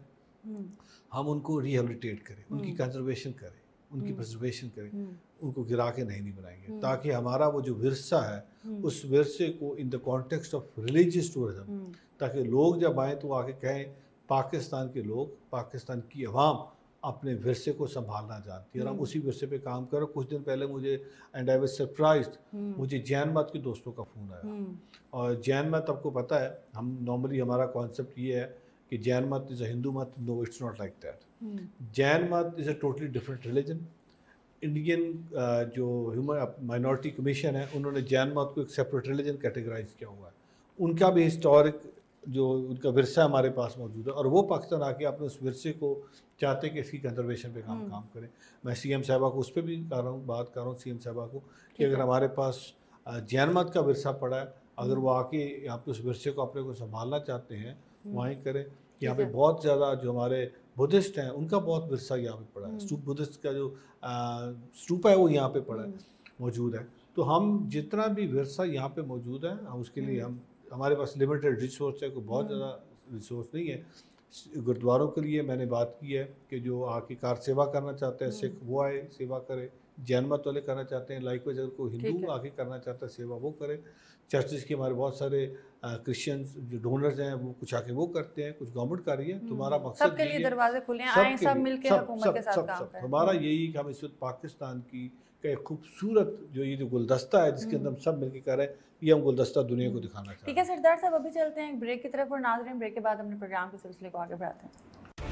हम उनको रिहेबिलिटेट करें, उनकी कंजर्वेशन करें, उनकी प्रिजर्वेशन करें, उनको गिरा के नहीं नहीं बनाएंगे ताकि हमारा वो जो विरसा है उस विरसे को in the context of religious tourism, ताकि लोग जब आएँ तो आके कहें पाकिस्तान के लोग, पाकिस्तान की अवाम अपने विरसे को संभालना जानती है और हम उसी विरसे पे काम करो। कुछ दिन पहले मुझे एंड आई वाज सरप्राइज्ड, मुझे जैन मत के दोस्तों का फ़ोन आया। और जैन मत आपको पता है, हम नॉर्मली हमारा कॉन्सेप्ट ये है कि जैन मत इज़ अ हिंदू मत। No, it's not like that. Jain मत is a totally different religion. Indian जो ह्यूमन माइनॉरिटी कमीशन है, उन्होंने जैन मत को एक सेपरेट रिलीजन कैटेगराइज किया हुआ है। उनका भी हिस्टोरिक जो उनका विरसा हमारे पास मौजूद है और वो पाकिस्तान आके अपने उस विरसे को चाहते हैं कि इसकी कंजर्वेशन पे काम काम करें। मैं सीएम साहबा को उस पर भी कर रहा हूँ, बात कर रहा हूँ सीएम साहबा को कि अगर हमारे पास जैन मत का विरसा पड़ा है, अगर वो आके यहाँ पे उस विरसे को अपने को संभालना चाहते हैं, वहीं करें। यहाँ पे बहुत ज़्यादा जो हमारे बुद्धिस्ट हैं, उनका बहुत विरसा यहाँ पे पड़ा है। स्तूप बुद्धिस्ट का जो स्तूप है वो यहाँ पे पड़ा है, मौजूद है। तो हम जितना भी विरसा यहाँ पे मौजूद है, हम उसके लिए हम हमारे पास लिमिटेड रिसोर्स है, कोई बहुत ज़्यादा रिसोर्स नहीं है। गुरुद्वारों के लिए मैंने बात की है कि जो आके कार सेवा करना चाहते हैं सिख, वो आए सेवा करे। जैन मत वाले करना चाहते हैं, लाइकवाइज अगर कोई हिंदू आके करना चाहता है सेवा, वो करे। चर्चेज के हमारे बहुत सारे क्रिश्चियंस जो डोनर्स हैं, वो कुछ आके वो करते हैं, कुछ गवर्नमेंट कर रही है। तुम्हारा मकसद सबके लिए दरवाजे खुले हैं, आए सब मिलके हुकूमत के साथ काम करें। हमारा यही कि हम इस वक्त पाकिस्तान की एक खूबसूरत जो ये जो गुलदस्ता है, जिसके अंदर हम सब मिलकर कर रहे हैं, ये हम गुलदस्ता दुनिया को दिखाना चाहते हैं। ठीक है सरदार साहब, अभी चलते हैं एक ब्रेक की तरफ और नाज़रीन ब्रेक के बाद अपने प्रोग्राम के सिलसिले को आगे बढ़ाते हैं।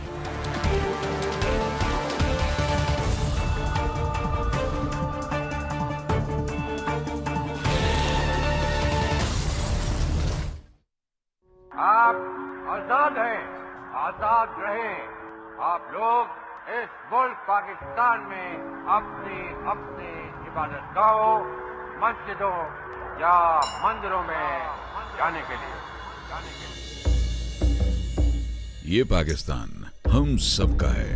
आप आजाद हैं, आजाद रहें। आप लोग इस मुल्क पाकिस्तान में अपनी अपनी इबादत गाहों, मस्जिदों या मंदिरों में जाने के लिए जाने के लिए ये पाकिस्तान हम सबका है।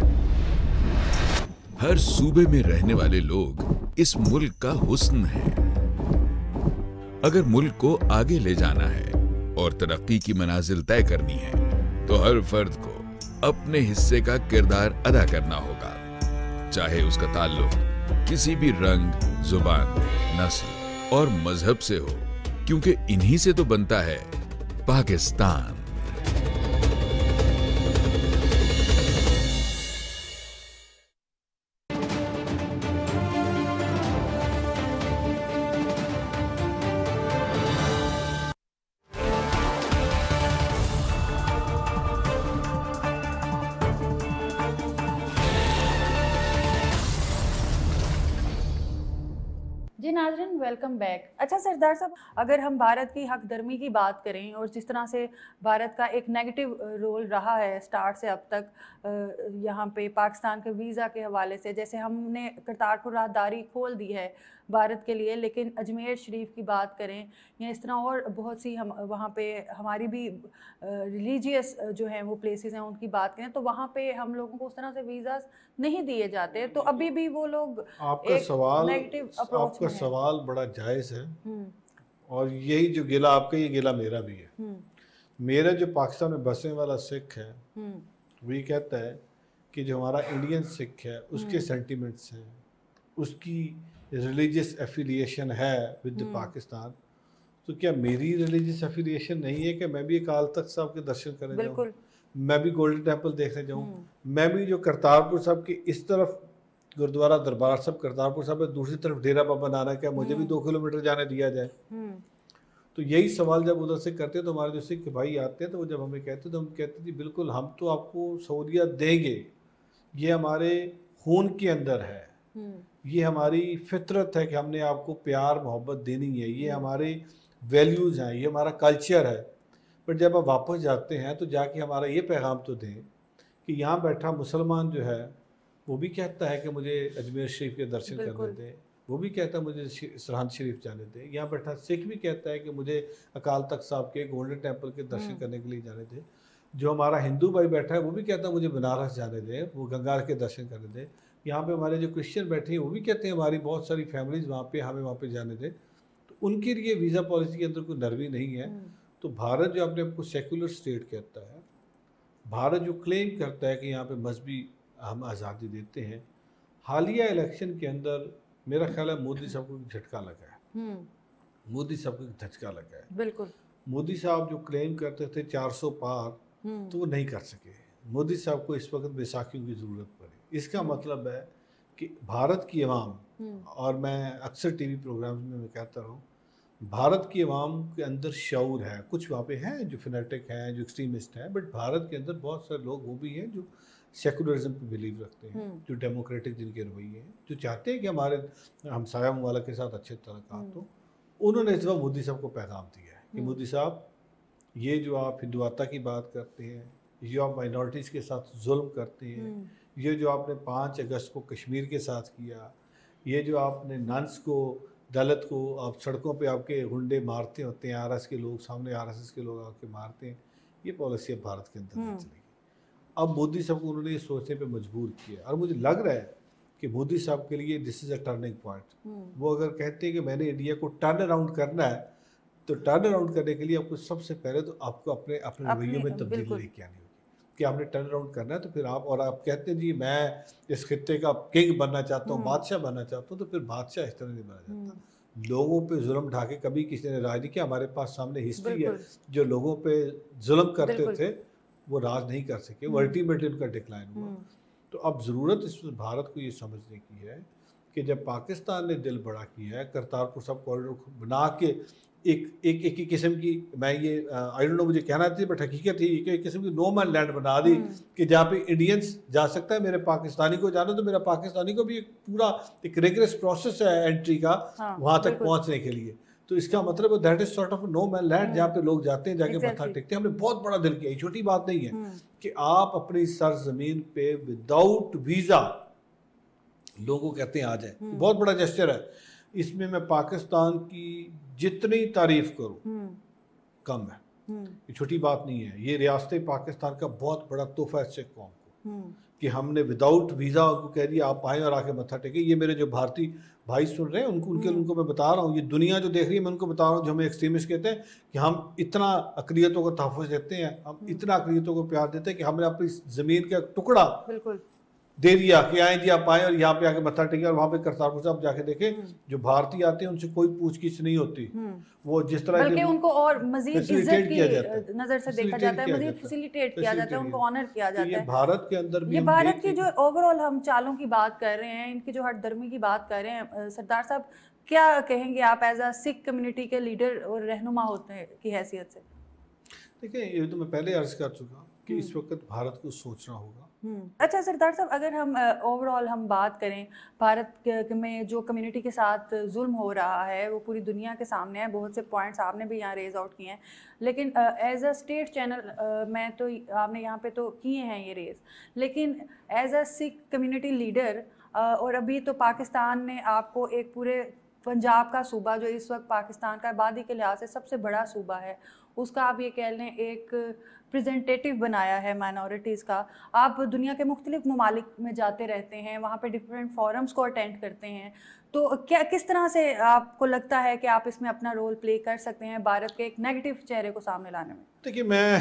हर सूबे में रहने वाले लोग इस मुल्क का हुस्न है। अगर मुल्क को आगे ले जाना है और तरक्की की मनाजिल तय करनी है, तो हर फर्द को अपने हिस्से का किरदार अदा करना होगा, चाहे उसका ताल्लुक किसी भी रंग, जुबान, नस्ल और मजहब से हो, क्योंकि इन्हीं से तो बनता है पाकिस्तान। जी नाज़रीन, वेलकम बैक। अच्छा सरदार साहब, अगर हम भारत की हक दर्मी की बात करें और जिस तरह से भारत का एक नेगेटिव रोल रहा है स्टार्ट से अब तक यहाँ पे पाकिस्तान के वीज़ा के हवाले से, जैसे हमने करतारपुर राहदारी खोल दी है भारत के लिए, लेकिन अजमेर शरीफ की बात करें या इस तरह और बहुत सी हम वहाँ पे हमारी भी रिलीजियस जो हैं वो प्लेसेस हैं उनकी बात करें, तो वहाँ पे हम लोगों को उस तरह से वीज़ा नहीं दिए जाते। तो अभी भी वो लोग आपका सवाल आपका सवाल बड़ा जायज़ है और यही जो गिला आपका, ये गिला मेरा भी है। मेरा जो पाकिस्तान में बसने वाला सिख है वही कहता है कि जो हमारा इंडियन सिख है उसके सेंटिमेंट्स हैं, उसकी रिलीजियस एफिलिएशन है विद पाकिस्तान, तो क्या मेरी रिलीजियस एफिलिएशन नहीं है कि मैं भी अकाल तख्त साहब के दर्शन करने जाऊँ, मैं भी गोल्डन टेम्पल देखने जाऊँ, मैं भी जो करतारपुर साहब की इस तरफ गुरुद्वारा दरबार साहब करतारपुर साहब है, दूसरी तरफ डेरा बाबा नानक है, मुझे भी दो किलोमीटर जाने दिया जाए। तो यही सवाल जब उधर से करते हैं तो हमारे जो सिख भाई आते हैं तो वो जब हमें कहते हैं तो हम कहते हैं बिल्कुल हम तो आपको सहूलियत देंगे, ये हमारे खून के अंदर है, ये हमारी फितरत है कि हमने आपको प्यार मोहब्बत देनी है, ये हमारे वैल्यूज़ हैं, ये हमारा कल्चर है। पर जब आप वापस जाते हैं तो जाके हमारा ये पैगाम तो दें कि यहाँ बैठा मुसलमान जो है वो भी कहता है कि मुझे अजमेर शरीफ के दर्शन करने दें, वो भी कहता है मुझे सरहंद शरीफ जाने दें, यहाँ बैठा सिख भी कहता है कि मुझे अकाल तख्त साहब के गोल्डन टेम्पल के दर्शन करने के लिए जाने दें, जो हमारा हिंदू भाई बैठा है वो भी कहता है मुझे बनारस जाने दें, वो गंगा के दर्शन करने दें, यहाँ पे हमारे जो क्रिश्चियन बैठे हैं वो भी कहते हैं हमारी बहुत सारी फैमिलीज़ वहाँ पे हमें वहाँ पे जाने दें। तो उनके लिए वीज़ा पॉलिसी के अंदर कोई नरमी नहीं है। तो भारत जो अपने आपको सेकुलर स्टेट कहता है, भारत जो क्लेम करता है कि यहाँ पे मजहबी हम आज़ादी देते हैं, हालिया इलेक्शन के अंदर मेरा ख्याल है मोदी साहब को झटका लगा है, मोदी साहब को झटका लगा है। बिल्कुल, मोदी साहब जो क्लेम करते थे चार सौ पार तो वो नहीं कर सके, मोदी साहब को इस वक्त बैसाखियों की ज़रूरत पड़े। इसका मतलब है कि भारत की आवाम, और मैं अक्सर टीवी प्रोग्राम्स में मैं कहता रहा हूँ, भारत की आवाम के अंदर शऊर है। कुछ वहाँ पे हैं जो फिनेटिक हैं, जो एक्सट्रीमिस्ट हैं, बट भारत के अंदर बहुत सारे लोग वो भी हैं जो सेकुलरिज्म पे बिलीव रखते हैं, जो डेमोक्रेटिक जिनके रवैये हैं, जो चाहते हैं कि हमारे हमसाया ममालिक के साथ अच्छे तल्लुकात हो। उन्होंने इस वक्त मोदी साहब को पैगाम दिया है कि मोदी साहब, ये जो आप हिंदुआता की बात करते हैं, ये आप माइनॉरिटीज़ के साथ जुल्म करते हैं, ये जो आपने पाँच अगस्त को कश्मीर के साथ किया, ये जो आपने नन्स को, दलित को आप सड़कों पे आपके गुंडे मारते होते हैं, आर एस के लोग सामने आर एस एस के लोग आके मारते हैं, ये पॉलिसी अब भारत के अंदर नहीं चलेगी। अब मोदी साहब को उन्होंने ये सोचने पे मजबूर किया, और मुझे लग रहा है कि मोदी साहब के लिए this is a turning point. वो अगर कहते हैं कि मैंने इंडिया को टर्न अराउंड करना है, तो टर्न अराउंड करने के लिए आपको सबसे पहले तो आपको अपने अपने रवैये में तब्दीली लेके आनी होगी कि आपने टर्न अराउंड करना है। तो फिर आप, और आप कहते हैं जी मैं इस खित्ते का किंग बनना चाहता हूँ, बादशाह बनना चाहता हूँ, तो फिर बादशाह इस तरह नहीं बना जाता। लोगों पे जुल्म ढाके कभी किसी ने राज नहीं किया। हमारे पास सामने हिस्ट्री है, जो लोगों पे जुल्म करते थे वो राज नहीं कर सके, वो अल्टीमेटली उनका डिक्लाइन हुआ। तो अब ज़रूरत इस भारत को ये समझने की है कि जब पाकिस्तान ने दिल बड़ा किया है, करतारपुर साहब कॉरिडोर बना के एक एक एक ही किस्म की, मैं ये आई डोंट नो मुझे कहना थी बट हकीकत ही कि एक किस्म की नो मैन लैंड बना दी कि जहाँ पे इंडियंस जा सकता है, मेरे पाकिस्तानी को जाना तो मेरा पाकिस्तानी को भी एक पूरा एक रिगरस प्रोसेस है एंट्री का, हाँ, वहाँ तक पहुँचने के लिए। तो इसका मतलब that is sort of no man land, जहाँ पे लोग जाते हैं, जाके मत्था टेकते हैं। हमने बहुत बड़ा दिल किया, छोटी बात नहीं है कि आप अपनी सरजमीन पे विदाउट वीज़ा लोगों कहते हैं आ जाए, बहुत बड़ा जेस्चर है। इसमें मैं पाकिस्तान की जितनी तारीफ करूं कम है, ये छोटी बात नहीं है। ये रियासत पाकिस्तान का बहुत बड़ा तोहफा है सिख कौम को कि हमने विदाउट वीज़ा उनको कह दिया आप आए और आके मत्था टेके। ये मेरे जो भारतीय भाई सुन रहे हैं उनको उनके उनको मैं बता रहा हूँ, ये दुनिया जो देख रही है मैं उनको बता रहा हूँ, जो हमें एक्सट्रीमिस्ट कहते हैं कि हम इतना अक़लियतों को तहफ़्फ़ुज़ देते हैं, हम इतना अक़लियतों को प्यार देते हैं कि हमने अपनी ज़मीन का टुकड़ा बिल्कुल दे दिया कि आए जी आप आए और यहाँ पे आके मत्था टेके। और वहाँ पे करतारपुर साहब जाके देखें, जो भारतीय आते हैं उनसे कोई पूछ-गिछ नहीं होती, वो जिस तरह बल्कि उनको और मजीद इज्जत की नजर से देखा जाता है, मजीद फैसिलिटेट किया जाता है, उनको ऑनर किया जाता है। भारत के अंदर भी ये भारत की जो ओवरऑल हम चालों की बात कर रहे हैं, इनकी जो हटदर्मी की बात कर रहे हैं, सरदार साहब क्या कहेंगे आप एज अ सिख कम्युनिटी के लीडर और रहनुमा होते हैं की हैसियत से? देखिए, ये तो मैं पहले अर्ज कर चुका कि इस वक्त भारत को सोचना होगा। अच्छा सरदार साहब, अगर हम ओवरऑल हम बात करें, भारत में जो कम्युनिटी के साथ जुल्म हो रहा है वो पूरी दुनिया के सामने है, बहुत से पॉइंट्स आपने भी यहाँ रेज आउट किए हैं, लेकिन एज अ स्टेट चैनल मैं तो आपने यहाँ पे तो किए हैं ये रेज, लेकिन as a Sikh community leader और अभी तो पाकिस्तान ने आपको एक पूरे पंजाब का सूबा जो इस वक्त पाकिस्तान का आबादी के लिहाज से सबसे बड़ा सूबा है, उसका आप ये कह लें एक प्रेजेंटेटिव बनाया है माइनॉरिटीज़ का। आप दुनिया के मुख्तलिफ ममालिक में जाते रहते हैं, वहाँ पे डिफरेंट फोरम्स को अटेंड करते हैं, तो क्या किस तरह से आपको लगता है कि आप इसमें अपना रोल प्ले कर सकते हैं भारत के एक नेगेटिव चेहरे को सामने लाने में? देखिए, मैं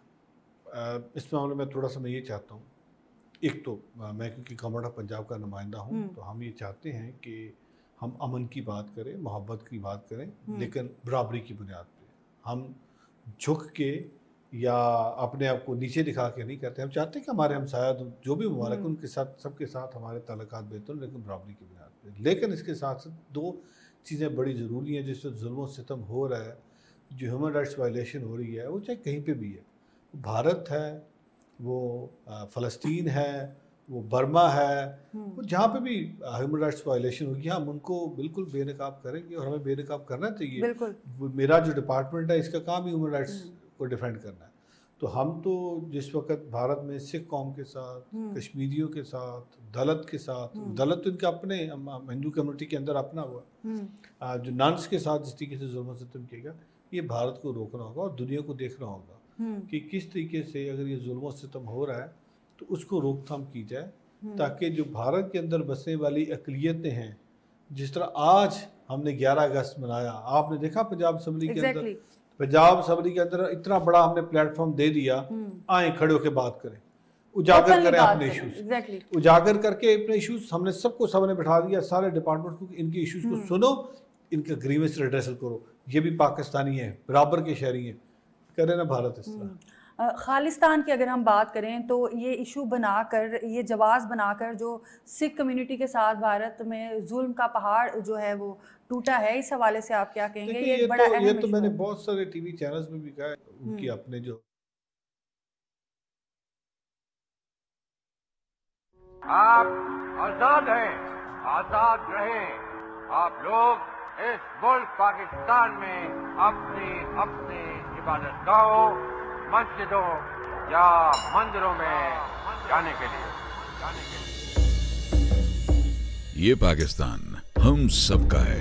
इस मामले में थोड़ा सा मैं ये चाहता हूँ, एक तो मैं क्योंकि गवर्नमेंट ऑफ पंजाब का नुमाइंदा हूँ, तो हम ये चाहते हैं कि हम अमन की बात करें, मोहब्बत की बात करें, लेकिन बराबरी की बुनियाद पे। हम झुक के या अपने आप को नीचे दिखा के नहीं करते। हम चाहते हैं कि हमारे हमसाया जो भी ममालिक उनके साथ सबके साथ हमारे ताल्लुकात बेहतर, लेकिन बराबरी की बुनियाद पे। लेकिन इसके साथ साथ दो चीज़ें बड़ी ज़रूरी हैं जिससे जुल्म सितम हो रहा है, जो ह्यूमन राइट्स वायलेशन हो रही है, वो चाहे कहीं पे भी है, भारत है, वो फ़लस्तीन है, वो बर्मा है, वो जहाँ पे भी ह्यूमन राइट्स वायलेशन होगी हम उनको बिल्कुल बेनकाब करेंगे और हमें बेनकाब करना चाहिए। मेरा जो डिपार्टमेंट है इसका काम ही ह्यूमन राइट्स को डिफेंड करना है। तो हम तो जिस वक्त भारत में सिख कौम के साथ, कश्मीरियों के साथ, दलित के साथ, दलित तो इनका अपने हिंदू कम्युनिटी के अंदर अपना हुआ, जो नन्स के साथ जिस तरीके से जुल्म सितम किएगा, ये भारत को रोकना होगा और दुनिया को देखना होगा कि किस तरीके से अगर ये जुल्म सितम हो रहा है तो उसको रोकथाम की जाए, ताकि जो भारत के अंदर बसने वाली अक़लियतें हैं, जिस तरह आज हमने ग्यारह अगस्त मनाया, आपने देखा पंजाब असम्बली के अंदर, पंजाब असम्बली के अंदर इतना बड़ा हमने प्लेटफॉर्म दे दिया, आए खड़े होकर बात करें, उजागर करें अपने इश्यूज, उजागर करके अपने इश्यूज हमने सबको सामने बिठा दिया, सारे डिपार्टमेंट को इनके इश्यूज को सुनो, इनका ग्रीवेंस रिड्रेसल करो, ये भी पाकिस्तानी है, बराबर के शहरी हैं, करे ना भारत इस तरह। खालिस्तान की अगर हम बात करें तो ये इशू बनाकर, ये जवाज़ बनाकर जो सिख कम्युनिटी के साथ भारत में जुल्म का पहाड़ जो है वो टूटा है, इस हवाले से आप क्या कहेंगे? ये एक बड़ा तो, अहम ये तो इशू मैंने है। बहुत सारे टीवी चैनल्स में भी कहा है, उनकी अपने जो आप आजाद हैं, आजाद रहें। आप लोग इस मुल्क पाकिस्तान में अपनी अपनी इबादत गाहों, मस्जिदों या मंदिरों में जाने के लिए जाने के लिए ये पाकिस्तान हम सबका है।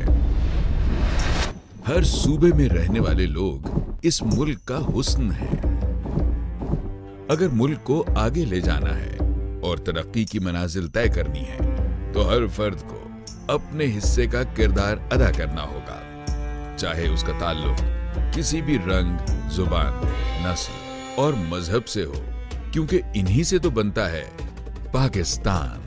हर सूबे में रहने वाले लोग इस मुल्क का हुस्न है। अगर मुल्क को आगे ले जाना है और तरक्की की मनाजिल तय करनी है तो हर फर्द को अपने हिस्से का किरदार अदा करना होगा, चाहे उसका ताल्लुक किसी भी रंग, जुबान, नस्ल और मजहब से हो, क्योंकि इन्हीं से तो बनता है पाकिस्तान।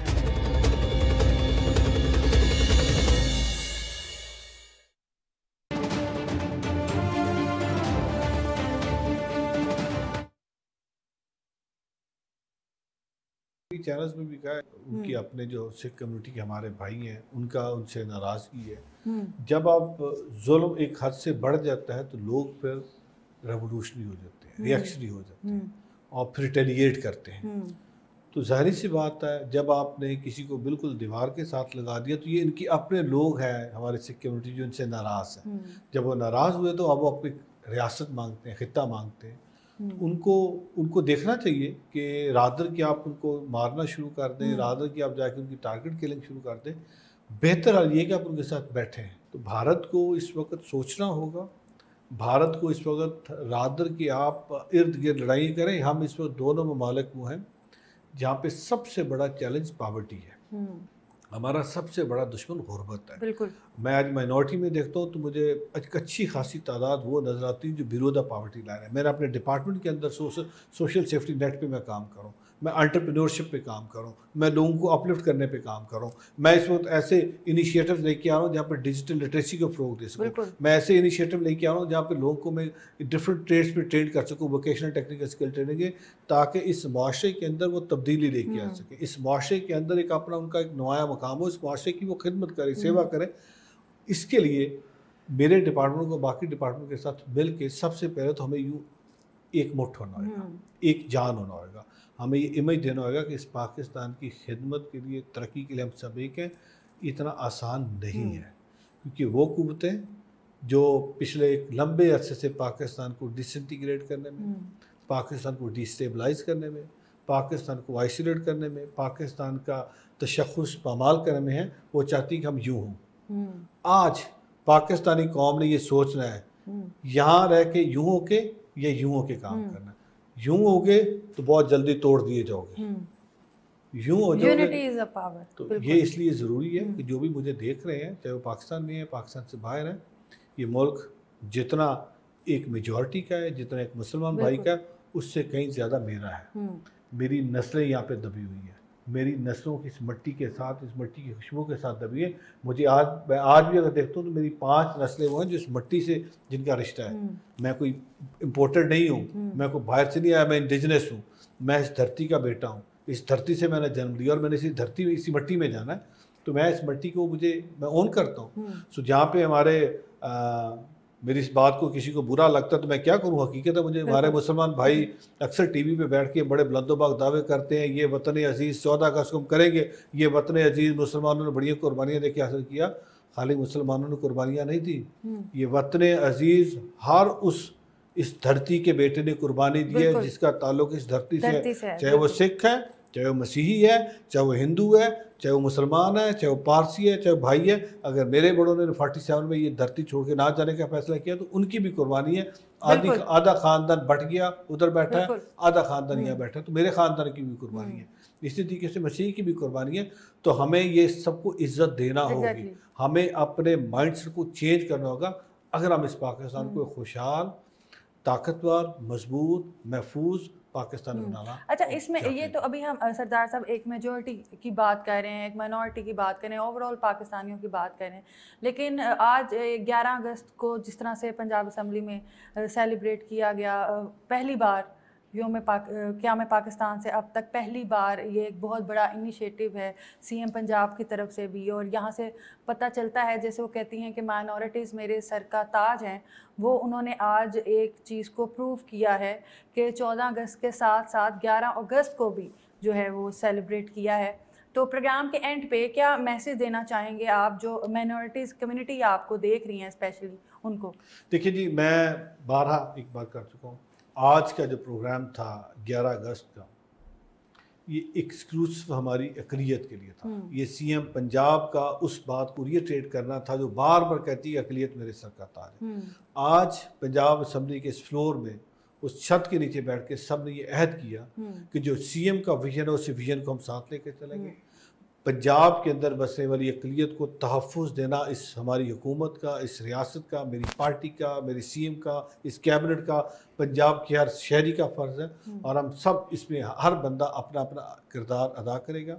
चैनल्स में भी कहा है, उनकी अपने जो सिख कम्युनिटी के हमारे भाई हैं उनका उनसे नाराज़गी है। जब आप जुल्म एक हद से बढ़ जाता है तो लोग फिर रेवोल्यूशनरी हो जाते हैं, रिएक्शनरी हो जाते हैं और फिर रिटेलिएट करते हैं। तो जाहिर सी बात है, जब आपने किसी को बिल्कुल दीवार के साथ लगा दिया तो ये इनकी अपने लोग हैं हमारे सिख कम्युनिटी जो इनसे नाराज़ हैं। जब वो नाराज़ हुए तो अब वो अपनी रियासत मांगते हैं, खिता मांगते हैं। उनको उनको देखना चाहिए कि रादर कि आप उनको मारना शुरू कर दें, रादर कि आप जाके उनकी टारगेट किलिंग शुरू कर दें, बेहतर हाल ये कि आप उनके साथ बैठें। तो भारत को इस वक्त सोचना होगा, भारत को इस वक्त रादर कि आप इर्द गिर्द लड़ाई करें। हम इस वक्त दोनों ममालिक वो हैं जहाँ पे सबसे बड़ा चैलेंज पॉवर्टी है, हमारा सबसे बड़ा दुश्मन गुर्बत है। बिल्कुल। मैं आज माइनॉरिटी में देखता हूँ तो मुझे एक अच्छी खासी तादाद वो नज़र आती है जो बिरो द पॉवर्टी लाइन है। मैंने अपने डिपार्टमेंट के अंदर सोशल सोशल सेफ्टी नेट पे मैं काम करूँ, मैं एंटरप्रेन्योरशिप पे काम करूँ, मैं लोगों को अपलिफ्ट करने पे काम करूँ। मैं इस वक्त ऐसे इनिशिएटिव लेके आ रहा हूँ जहाँ पर डिजिटल लिटरेसी को फ़रोग दे सकूँ। मैं ऐसे इनिशिएटिव लेके आ रहा हूँ जहाँ पर लोगों को मैं डिफरेंट ट्रेड्स पे ट्रेन कर सकूँ, वोकेशनल टेक्निकल स्किल ट्रेनिंग, ताकि इस माशरे के अंदर वो तब्दीली लेके आ सके। इस माशरे के अंदर एक अपना उनका एक नुमाया मकाम हो, इस माशरे की वो खिदमत करें, सेवा करें। इसके लिए मेरे डिपार्टमेंट को बाकी डिपार्टमेंट के साथ मिल के सबसे पहले तो हमें यूँ एक मुट्ठ होना होगा, एक जान होना होगा। हमें ये इमेज देना होगा कि इस पाकिस्तान की खिदमत के लिए, तरक्की के लिए हम सब एक हैं। इतना आसान नहीं है, क्योंकि वो कुव्वतें जो पिछले एक लंबे अरसे से पाकिस्तान को डिसइंटीग्रेट करने में, पाकिस्तान को डिस्टेबलाइज करने में, पाकिस्तान को आइसोलेट करने में, पाकिस्तान का तशख़्ख़ुस पामाल करने में है, वो चाहती कि हम यूँ हों। आज पाकिस्तानी कौम ने ये सोचना है यहाँ रह के यूँ हो के या यूँ हो के काम करना। यूँ होगे तो बहुत जल्दी तोड़ दिए जाओगे, यूँ हो जाओगे तो ये इसलिए ज़रूरी है कि जो भी मुझे देख रहे हैं, चाहे वो पाकिस्तान में है, पाकिस्तान से बाहर है, ये मुल्क जितना एक मेजॉरिटी का है, जितना एक मुसलमान भाई का है, उससे कहीं ज़्यादा मेरा है। मेरी नस्लें यहाँ पे दबी हुई हैं, मेरी नस्लों की इस मिट्टी के साथ, इस मिट्टी की खुशबू के साथ दबी है। मुझे आज मैं आज भी अगर देखता हूँ तो मेरी पांच नस्लें वो हैं जो इस मिट्टी से जिनका रिश्ता है। मैं कोई इम्पोर्टेड नहीं हूँ, मैं कोई बाहर से नहीं आया, मैं इंडिजिनस हूँ, मैं इस धरती का बेटा हूँ, इस धरती से मैंने जन्म लिया और मैंने इसी धरती में इसी मिट्टी में जाना है। तो मैं इस मिट्टी को मुझे मैं ओन करता हूँ। सो जहाँ पे हमारे आ, मेरी इस बात को किसी को बुरा लगता है तो मैं क्या करूँ, हकीकत है मुझे हमारे मुसलमान भाई अक्सर टीवी पे बैठ के बड़े बुलंदोबाग दावे करते हैं, ये वतन अजीज़ चौदह अगस्त को हम करेंगे, ये वतन अजीज़ मुसलमानों ने बड़ी कुर्बानियाँ देके हासिल किया। खाली मुसलमानों ने कुर्बानियाँ नहीं थी, ये वतन अजीज़ हर उस इस धरती के बेटे ने कुर्बानी दी है जिसका ताल्लुक इस धरती से है, चाहे वो सिख है, चाहे वो मसीही है, चाहे वो हिंदू है, चाहे वो मुसलमान है, चाहे वो पारसी है, चाहे वो भाई है। अगर मेरे बड़ों ने फोर्टी सेवन में ये धरती छोड़ के ना जाने का फैसला किया तो उनकी भी कुर्बानी है। आधी आधा खानदान बट गया उधर बैठा है, आधा खानदान यहाँ बैठा है, तो मेरे खानदान की भी कुर्बानी है। इसी तरीके से मसीह की भी कुर्बानी है। तो हमें ये सबको इज्जत देना होगी, हमें अपने माइंडसेट को चेंज करना होगा अगर हम इस पाकिस्तान को खुशहाल, ताकतवर, मजबूत, महफूज पाकिस्तान बनाना। अच्छा, इसमें ये तो अभी हम सरदार साहब एक मेजॉरिटी की बात कर रहे हैं, एक माइनॉरिटी की बात कर रहे हैं, ओवरऑल पाकिस्तानियों की बात कर रहे हैं, लेकिन आज ग्यारह अगस्त को जिस तरह से पंजाब असम्बली में सेलिब्रेट किया गया, पहली बार योम पाक क़याम पाकिस्तान से अब तक पहली बार ये एक बहुत बड़ा इनिशिएटिव है सीएम पंजाब की तरफ से भी, और यहाँ से पता चलता है जैसे वो कहती हैं कि माइनॉरिटीज़ मेरे सर का ताज हैं, वो उन्होंने आज एक चीज़ को प्रूव किया है कि चौदह अगस्त के साथ साथ ग्यारह अगस्त को भी जो है वो सेलिब्रेट किया है। तो प्रोग्राम के एंड पे क्या मैसेज देना चाहेंगे आप जो माइनॉरिटीज़ कम्युनिटी आपको देख रही हैं स्पेशली उनको? देखिए जी, मैं बारह एक बार कर चुका हूँ। आज का जो प्रोग्राम था ग्यारह अगस्त का, ये एक्सक्लूसिव हमारी अक़लियत के लिए था। ये सीएम पंजाब का उस बात को रिट्रेट करना था जो बार बार कहती है अक़लियत मेरे सर का ताज है। आज पंजाब असम्बली के इस फ्लोर में उस छत के नीचे बैठ के सब ने ये अहद किया कि जो सीएम का विजन है उस विजन को हम साथ लेकर चलेंगे। पंजाब के अंदर बसने वाली अक़लियत को तहफ़्फ़ुज़ देना इस हमारी हुकूमत का, इस रियासत का, मेरी पार्टी का, मेरे सीएम का, इस कैबिनेट का, पंजाब के हर शहरी का फ़र्ज़ है और हम सब इसमें हर बंदा अपना अपना किरदार अदा करेगा।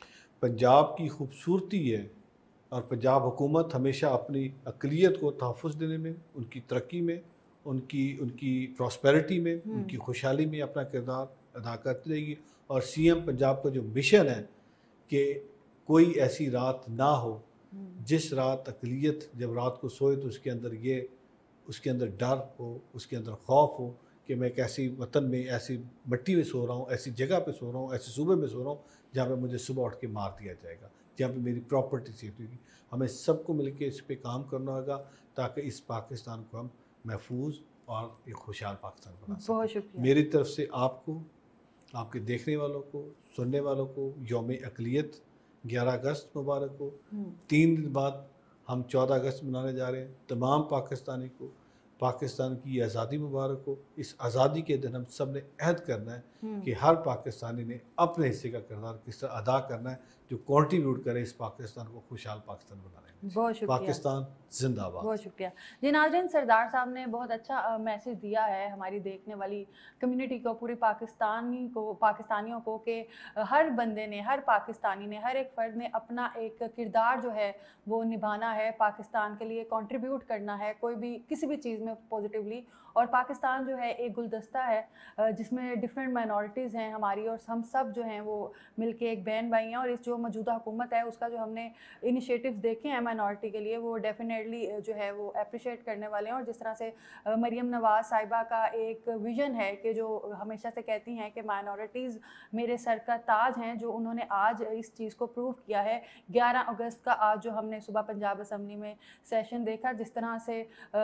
पंजाब की खूबसूरती है और पंजाब हुकूमत हमेशा अपनी अक़लियत को तहफ़्फ़ुज़ देने में, उनकी तरक्की में, उनकी उनकी प्रॉस्पेरिटी में, उनकी खुशहाली में अपना किरदार अदा करती रहेगी। और सीएम पंजाब का जो मिशन है कि कोई ऐसी रात ना हो जिस रात अक़लियत जब रात को सोए तो उसके अंदर ये उसके अंदर डर हो, उसके अंदर खौफ हो कि मैं एक ऐसी वतन में, ऐसी मिट्टी में सो रहा हूँ, ऐसी जगह पे सो रहा हूँ, ऐसे सूबे में सो रहा हूँ जहाँ पे मुझे सुबह उठ के मार दिया जाएगा, जहाँ पे मेरी प्रॉपर्टी सेफ होगी। हमें सबको मिलकर इस पे काम करना होगा ताकि इस पाकिस्तान को हम महफूज और एक खुशहाल पाकिस्तान बना सकें। बहुत शुक्रिया। मेरी तरफ से आपको, आपके देखने वालों को, सुनने वालों को यौम अक़लियत ग्यारह अगस्त मुबारक हो। तीन दिन बाद हम चौदह अगस्त मनाने जा रहे हैं। तमाम पाकिस्तानी को पाकिस्तान की आज़ादी मुबारक हो। इस आज़ादी के दिन हम सब ने अहद करना है कि हर पाकिस्तानी ने अपने हिस्से का किरदार किस तरह अदा करना है जो कंट्रीब्यूट करे इस पाकिस्तान को खुशहाल पाकिस्तान बनाने में। बहुत शुक्रिया। पाकिस्तान जिंदाबाद। बहुत शुक्रिया जी। नाज़रीन, सरदार साहब ने बहुत अच्छा मैसेज दिया है हमारी देखने वाली कम्युनिटी को, पूरे पाकिस्तानी को, पाकिस्तानियों को कि हर बंदे ने, हर पाकिस्तानी ने, हर एक फ़र्द ने अपना एक किरदार जो है वो निभाना है, पाकिस्तान के लिए कंट्रीब्यूट करना है कोई भी किसी भी चीज़ में पॉजिटिवली। और पाकिस्तान जो है एक गुलदस्ता है जिसमें डिफरेंट माइनॉरिटीज़ हैं हमारी, और हम सब जो हैं वो मिलके एक बहन भाई हैं। और इस जो मौजूदा हुकूमत है उसका जो हमने इनिशिएटिव्स देखे हैं माइनॉरिटी के लिए वो डेफिनेटली जो है वो अप्रिशिएट करने वाले हैं। और जिस तरह से मरियम नवाज़ साहिबा का एक विज़न है कि जो हमेशा से कहती हैं कि माइनॉरिटीज़ मेरे सर का ताज हैं, जो उन्होंने आज इस चीज़ को प्रूव किया है। ग्यारह अगस्त का आज जो हमने सुबह पंजाब असम्बली में सेशन देखा, जिस तरह से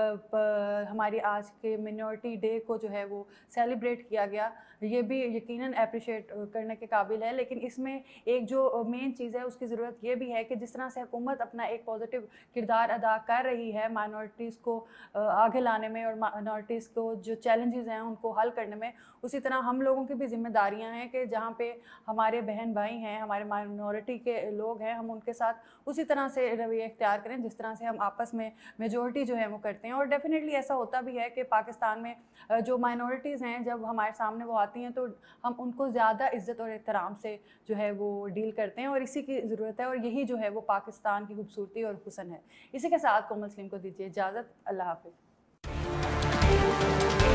हमारी आज के मिनॉरिटी डे को जो है वो सेलिब्रेट किया गया, ये भी यकीनन अप्रिशिएट करने के काबिल है। लेकिन इसमें एक जो मेन चीज़ है उसकी ज़रूरत ये भी है कि जिस तरह से हुकूमत अपना एक पॉजिटिव किरदार अदा कर रही है माइनॉरिटीज़ को आगे लाने में और माइनॉरिटीज़ को जो चैलेंजेस हैं उनको हल करने में, उसी तरह हम लोगों की भी जिम्मेदारियां हैं कि जहाँ पे हमारे बहन भाई हैं, हमारे माइनॉरिटी के लोग हैं, हम उनके साथ उसी तरह से रवैया इख्तियार करें जिस तरह से हम आपस में मेजॉरिटी जो है वो करते हैं। और डेफिनेटली ऐसा होता भी है कि पाकिस्तान में जो माइनॉरिटीज़ हैं जब हमारे सामने वो आती हैं तो हम उनको ज़्यादा इज़्ज़त और एहतराम से जो है वो डील करते हैं, और इसी की ज़रूरत है। और यही जो है वो पाकिस्तान की खूबसूरती और हुस्न है। इसी के साथ कोमल सलीम को दीजिए इजाज़त। अल्लाह हाफ़िज़।